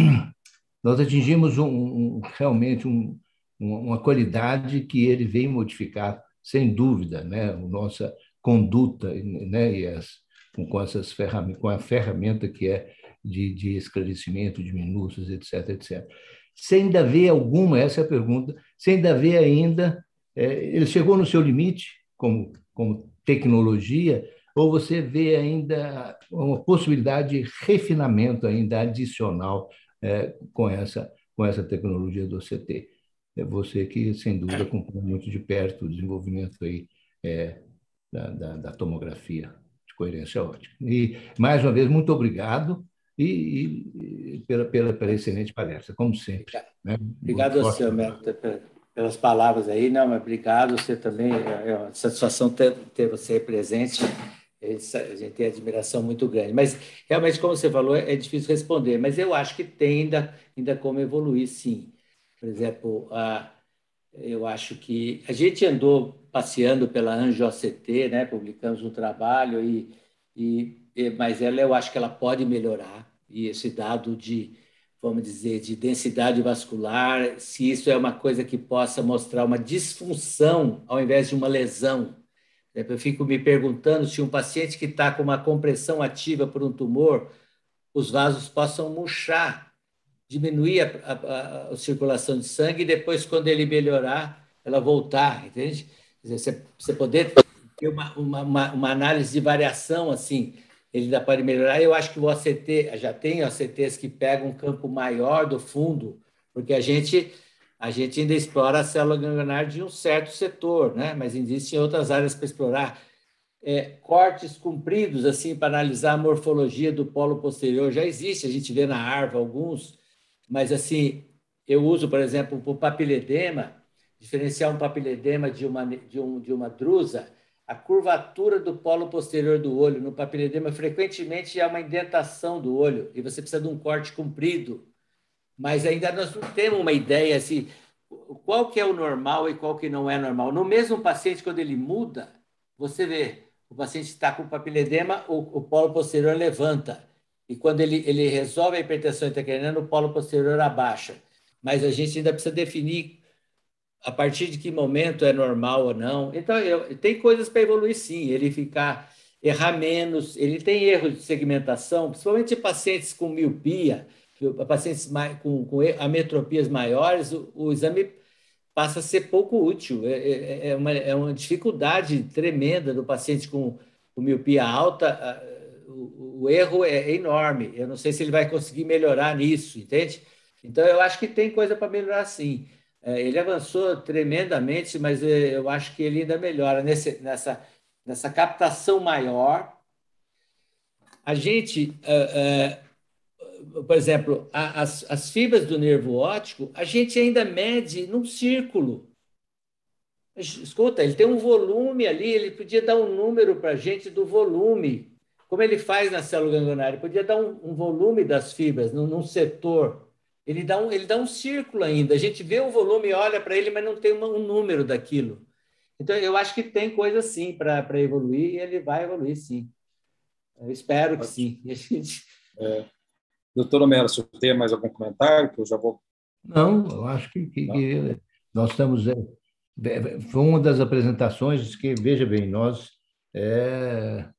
nós atingimos um, um, realmente um, uma qualidade que ele veio modificar, sem dúvida, né, a nossa conduta, né, e as, com, essas ferramentas, com a ferramenta que é de, de esclarecimento de minúcias, etc, etcétera. Sem ainda haver alguma, essa é a pergunta, sem ainda haver ainda, é, ele chegou no seu limite como, como tecnologia, ou você vê ainda uma possibilidade de refinamento ainda adicional é, com, essa, com essa tecnologia do O C T? É você que, sem dúvida, acompanha muito de perto o desenvolvimento aí, é, da, da, da tomografia de coerência óptica. E, mais uma vez, muito obrigado e, e, e pela, pela, pela excelente palestra, como sempre. Né? Obrigado ao senhor, Meta, pelas palavras aí. Não, mas obrigado, você também, é uma satisfação ter, ter você aí presente. A gente tem admiração muito grande. Mas, realmente, como você falou, é difícil responder, mas eu acho que tem ainda, ainda como evoluir, sim. Por exemplo, a, eu acho que a gente andou passeando pela Anjo O C T, né? Publicamos um trabalho, e, e, mas ela, eu acho que ela pode melhorar, e esse dado de, vamos dizer, de densidade vascular, se isso é uma coisa que possa mostrar uma disfunção ao invés de uma lesão. Eu fico me perguntando se um paciente que está com uma compressão ativa por um tumor, os vasos possam murchar, diminuir a, a, a circulação de sangue e depois, quando ele melhorar, ela voltar, entende? Quer dizer, você, você poder ter uma, uma, uma análise de variação, assim, ele ainda pode melhorar. Eu acho que o O C T, já tem O C Ts que pegam um campo maior do fundo, porque a gente, a gente ainda explora a célula ganglionar de um certo setor, né? Mas existem outras áreas para explorar. É, cortes compridos, assim, para analisar a morfologia do polo posterior, já existe, a gente vê na ARVA alguns, mas, assim, eu uso, por exemplo, o papiledema, diferenciar um papiledema de uma, de, um, de uma drusa, a curvatura do polo posterior do olho no papiledema frequentemente é uma indentação do olho, e você precisa de um corte comprido, mas ainda nós não temos uma ideia, assim, qual que é o normal e qual que não é normal. No mesmo paciente, quando ele muda, você vê, o paciente está com papiledema, o, o polo posterior levanta, e quando ele, ele resolve a hipertensão intracraniana, o polo posterior abaixa. Mas a gente ainda precisa definir a partir de que momento é normal ou não. Então, eu, tem coisas para evoluir, sim. Ele ficar, errar menos, ele tem erro de segmentação, principalmente em pacientes com miopia, pacientes mais, com, com ametropias maiores, o, o exame passa a ser pouco útil. É, é, é, uma, é uma dificuldade tremenda do paciente com, com miopia alta. O, o erro é enorme. Eu não sei se ele vai conseguir melhorar nisso, entende? Então, eu acho que tem coisa para melhorar, sim. ele avançou tremendamente, mas eu acho que ele ainda melhora nesse, nessa, nessa captação maior. A gente, por exemplo, as, as fibras do nervo óptico, a gente ainda mede num círculo. Escuta, ele tem um volume ali, ele podia dar um número para a gente do volume, como ele faz na célula ganglionar, ele podia dar um, um volume das fibras num, num setor. Ele dá, um, ele dá um círculo ainda. A gente vê o volume, olha para ele, mas não tem uma, um número daquilo. Então, eu acho que tem coisa sim para evoluir, e ele vai evoluir sim. Eu espero que sim. E a gente... é. Doutor Homero, se tem mais algum comentário, que eu já vou... Não, eu acho que, que, que nós estamos... Foi uma das apresentações que, veja bem, nós é,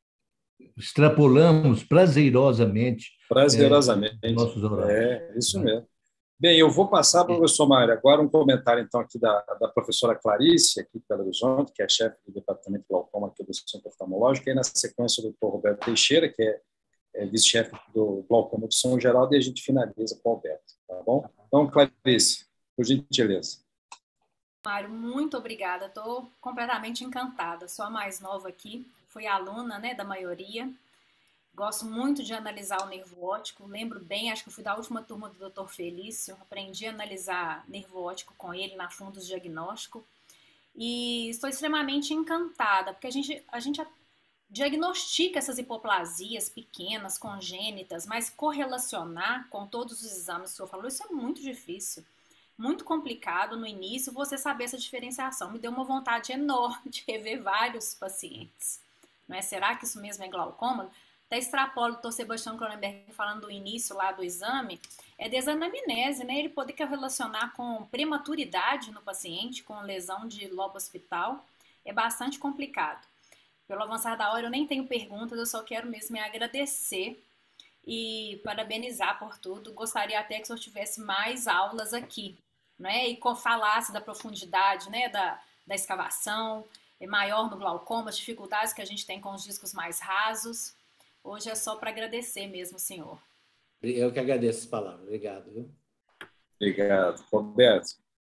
extrapolamos prazerosamente. Prazerosamente. É, nossos horários. É, isso mesmo. Bem, eu vou passar para o professor Mário agora um comentário, então, aqui da, da professora Clarice, aqui de Belo Horizonte, que é chefe do Departamento de Glaucoma aqui do Centro Oftalmológico, e, na sequência, o doutor Roberto Teixeira, que é, é vice-chefe do Glaucoma de São Geraldo, e a gente finaliza com o Alberto, tá bom? Então, Clarice, por gentileza. Mário, muito obrigada. Estou completamente encantada. Sou a mais nova aqui, fui aluna, né, da maioria. Gosto muito de analisar o nervo óptico. Lembro bem, acho que eu fui da última turma do doutor Felício. Aprendi a analisar nervo óptico com ele na Fundos Diagnóstico. E estou extremamente encantada, porque a gente, a gente diagnostica essas hipoplasias pequenas, congênitas, mas correlacionar com todos os exames que o senhor falou, isso é muito difícil. Muito complicado no início você saber essa diferenciação. Me deu uma vontade enorme de rever vários pacientes. Não é? Será que isso mesmo é glaucoma? Até extrapolo o doutor Sebastião Cronenberg falando do início lá do exame, é desanamnese, né? Ele poder relacionar com prematuridade no paciente, com lesão de lobo hospital, é bastante complicado. Pelo avançar da hora, eu nem tenho perguntas, eu só quero mesmo me agradecer e parabenizar por tudo. Gostaria até que o senhor tivesse mais aulas aqui, né? E falasse da profundidade, né? da, da escavação, é maior no glaucoma, as dificuldades que a gente tem com os discos mais rasos. Hoje é só para agradecer mesmo, senhor. Eu que agradeço as palavras. Obrigado. Viu? Obrigado. Roberto.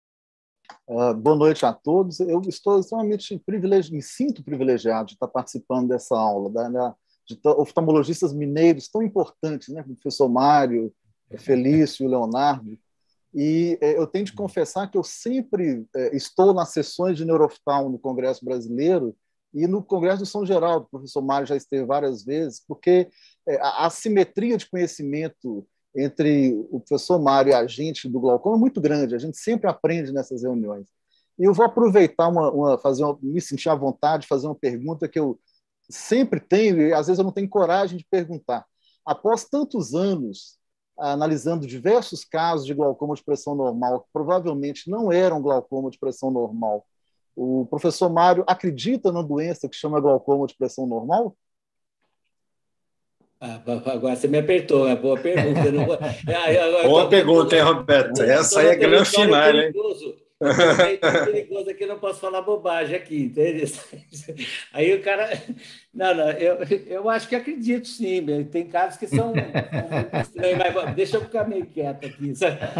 Uh, boa noite a todos. Eu estou extremamente privilegiado, me sinto privilegiado de estar participando dessa aula, da, da, de oftalmologistas mineiros tão importantes, né? O professor Mário, Felício, Leonardo. E eh, eu tenho de confessar que eu sempre eh, estou nas sessões de neurooftalmo no Congresso Brasileiro e no Congresso do São Geraldo, o professor Mário já esteve várias vezes, porque a assimetria de conhecimento entre o professor Mário e a gente do glaucoma é muito grande, a gente sempre aprende nessas reuniões. E eu vou aproveitar, uma, uma, fazer uma, me sentir à vontade de fazer uma pergunta que eu sempre tenho, e às vezes eu não tenho coragem de perguntar. Após tantos anos analisando diversos casos de glaucoma de pressão normal, que provavelmente não eram glaucoma de pressão normal, o professor Mário acredita na doença que chama glaucoma de pressão normal? Ah, agora você me apertou, é boa pergunta. Não vou... ah, boa pergunta, hein, Roberto? Essa aí é grande final, hein? É perigoso aqui, eu não posso falar bobagem aqui, entende? Aí o cara... Não, não, eu, eu acho que acredito, sim. Tem casos que são estranhos, mas deixa eu ficar meio quieto aqui.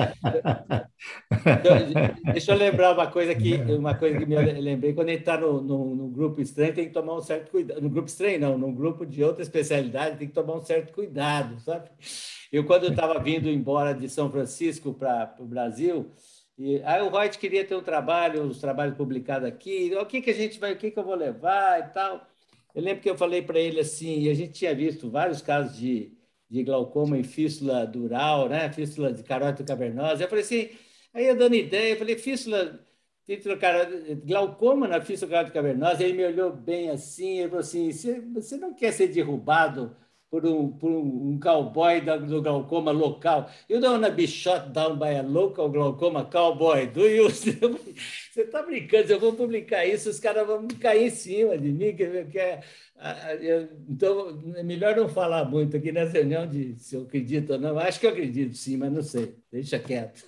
Deixa eu lembrar uma coisa que, uma coisa que me lembrei. Quando a gente está no, no, no grupo estranho, tem que tomar um certo cuidado. No grupo estranho, não. No grupo de outra especialidade, tem que tomar um certo cuidado, sabe? Eu, quando eu estava vindo embora de São Francisco para o Brasil... E, aí o Reut queria ter um trabalho, os trabalhos publicados aqui, o que, que a gente vai, o que, que eu vou levar e tal. Eu lembro que eu falei para ele assim, e a gente tinha visto vários casos de, de glaucoma em fístula dural, né? Fístula de carótida cavernosa. Eu falei assim, aí eu dando ideia, eu falei, fístula, fístula glaucoma na fístula carótida cavernosa. Ele me olhou bem assim, ele falou assim, você não quer ser derrubado por um, por um cowboy do glaucoma local? You don't want to be shot down by a local glaucoma cowboy, do you? Você está brincando, eu vou publicar isso, os caras vão cair em cima de mim. Que, que é, então, é melhor não falar muito aqui nessa reunião de se eu acredito ou não. Acho que eu acredito, sim, mas não sei. Deixa quieto.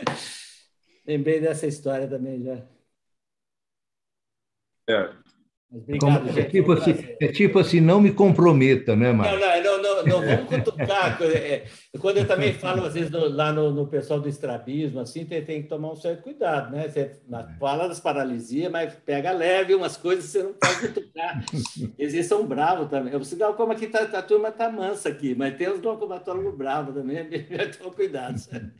Lembrei dessa história também já. É. Obrigado, Como, gente, é, tipo um assim, é tipo assim, não me comprometa, né, Mário? Não, não, não, não, não vamos cutucar. É, quando eu também falo, às vezes, no, lá no, no pessoal do estrabismo, assim, tem, tem que tomar um certo cuidado, né? Você fala das paralisias, mas pega leve umas coisas que você não pode cutucar. Eles são bravos também. Eu preciso dar como aqui tá, a turma está mansa aqui, mas tem os glaucomatólogos bravos também, então cuidado.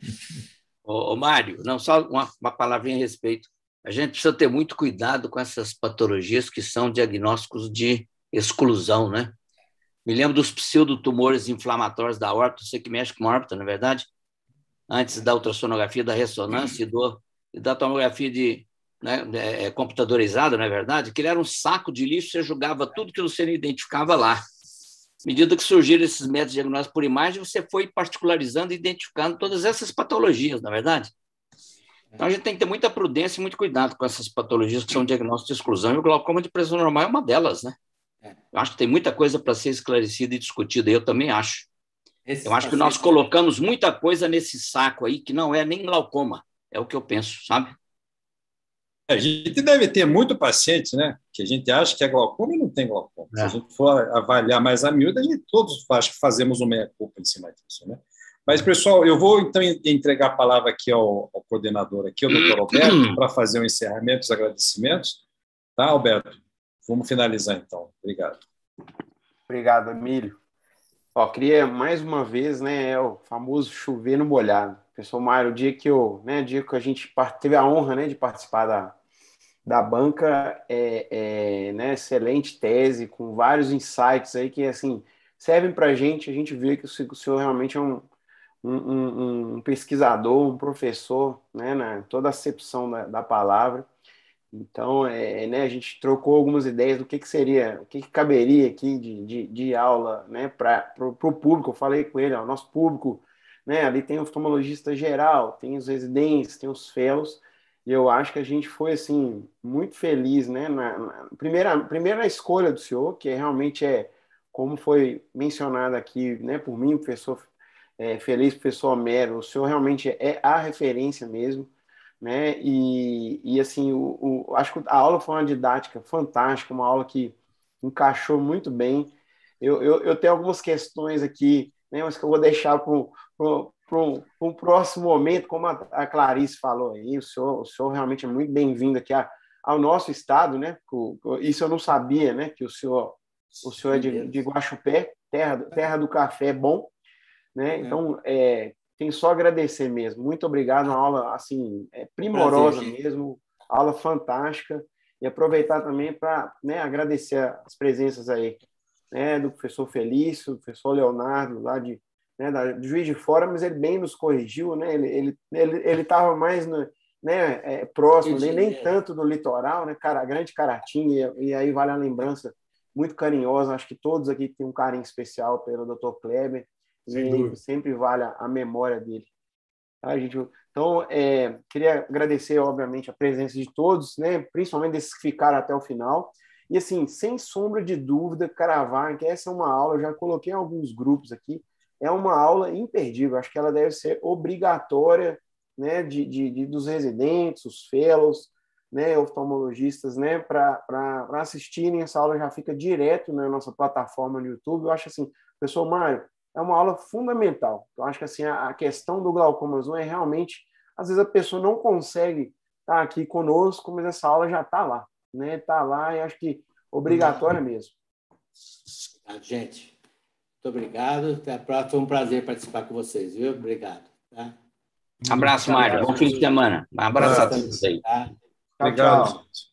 Ô, ô, Mário, não, só uma, uma palavrinha a respeito. A gente precisa ter muito cuidado com essas patologias que são diagnósticos de exclusão, né? Me lembro dos pseudotumores inflamatórios da aorta, você que mexe com a aorta, na é verdade, antes da ultrassonografia, da ressonância e, do, e da tomografia de, né, é, computadorizada, não é verdade? Que ele era um saco de lixo, você jogava tudo que você não identificava lá. À medida que surgiram esses métodos de diagnóstico por imagem, você foi particularizando e identificando todas essas patologias, não é verdade? Então, a gente tem que ter muita prudência e muito cuidado com essas patologias que são diagnósticos de exclusão, e o glaucoma de pressão normal é uma delas, né? Eu acho que tem muita coisa para ser esclarecida e discutida, eu também acho. Esses eu acho que nós colocamos muita coisa nesse saco aí que não é nem glaucoma, é o que eu penso, sabe? A gente deve ter muito paciente, né? Que a gente acha que é glaucoma e não tem glaucoma. É. Se a gente for avaliar mais a miúda, a gente todos acho que fazemos uma meia-culpa em cima disso, né? Mas, pessoal, eu vou, então, entregar a palavra aqui ao, ao coordenador, aqui, ao doutor Alberto, para fazer o um encerramento, os agradecimentos. Tá, Alberto? Vamos finalizar, então. Obrigado. Obrigado, Emílio. Ó, queria, mais uma vez, né, é o famoso chover no molhado. Pessoal, Mário, o dia que, eu, né, o dia que a gente teve a honra, né, de participar da, da banca, é, é, né, excelente tese, com vários insights aí que, assim, servem para a gente. A gente vê que o senhor realmente é um Um, um, um pesquisador, um professor, né, na toda a acepção da, da palavra. Então, é, né, a gente trocou algumas ideias do que, que seria, o que, que caberia aqui de, de, de aula, né, para o público. Eu falei com ele, ó, o nosso público, né, ali tem o oftalmologista geral, tem os residentes, tem os fellows, e eu acho que a gente foi, assim, muito feliz, né, na, na primeira, primeiro na escolha do senhor, que realmente é, como foi mencionado aqui, né, por mim, professor É, feliz, professor Homero, o senhor realmente é a referência mesmo, né? E, e assim, o, o, acho que a aula foi uma didática fantástica, uma aula que encaixou muito bem. Eu, eu, eu tenho algumas questões aqui, né, mas que eu vou deixar para um próximo momento, como a, a Clarice falou aí. O senhor, o senhor realmente é muito bem-vindo aqui a, ao nosso estado, né? Isso eu não sabia, né? Que o senhor, o senhor é de, de Guaxupé, terra, terra do café bom. Né? Então, é, tenho só a agradecer mesmo. Muito obrigado, uma aula assim, é, primorosa Prazer, mesmo, aula fantástica. E aproveitar também para, né, agradecer as presenças aí, né, do professor Felício, do professor Leonardo, lá de, né, da, de Juiz de Fora, mas ele bem nos corrigiu, né? Ele ele ele ele estava mais no, né, é, próximo, nem, nem tanto do litoral, né, cara, grande Caratinga, e, e aí vale a lembrança muito carinhosa. Acho que todos aqui têm um carinho especial pelo doutor Kleber. E sempre vale a memória dele. Tá, gente? Então, é, queria agradecer, obviamente, a presença de todos, né? Principalmente desses que ficaram até o final. E, assim, sem sombra de dúvida, cravar que essa é uma aula, eu já coloquei em alguns grupos aqui, é uma aula imperdível. Acho que ela deve ser obrigatória, né, de, de, de dos residentes, os fellows, né, oftalmologistas, né, para assistirem. Essa aula já fica direto na nossa plataforma no YouTube. Eu acho assim, pessoal, Mário, é uma aula fundamental. Eu acho que assim, a questão do glaucoma azul é realmente, às vezes a pessoa não consegue estar aqui conosco, mas essa aula já está lá, né? Está lá e acho que obrigatória mesmo. Gente, muito obrigado. Até a próxima. Foi um prazer participar com vocês, viu? Obrigado. Tá? Abraço, Mário. Bom fim de semana. Um abraço a todos aí. Tá? Tchau, tchau.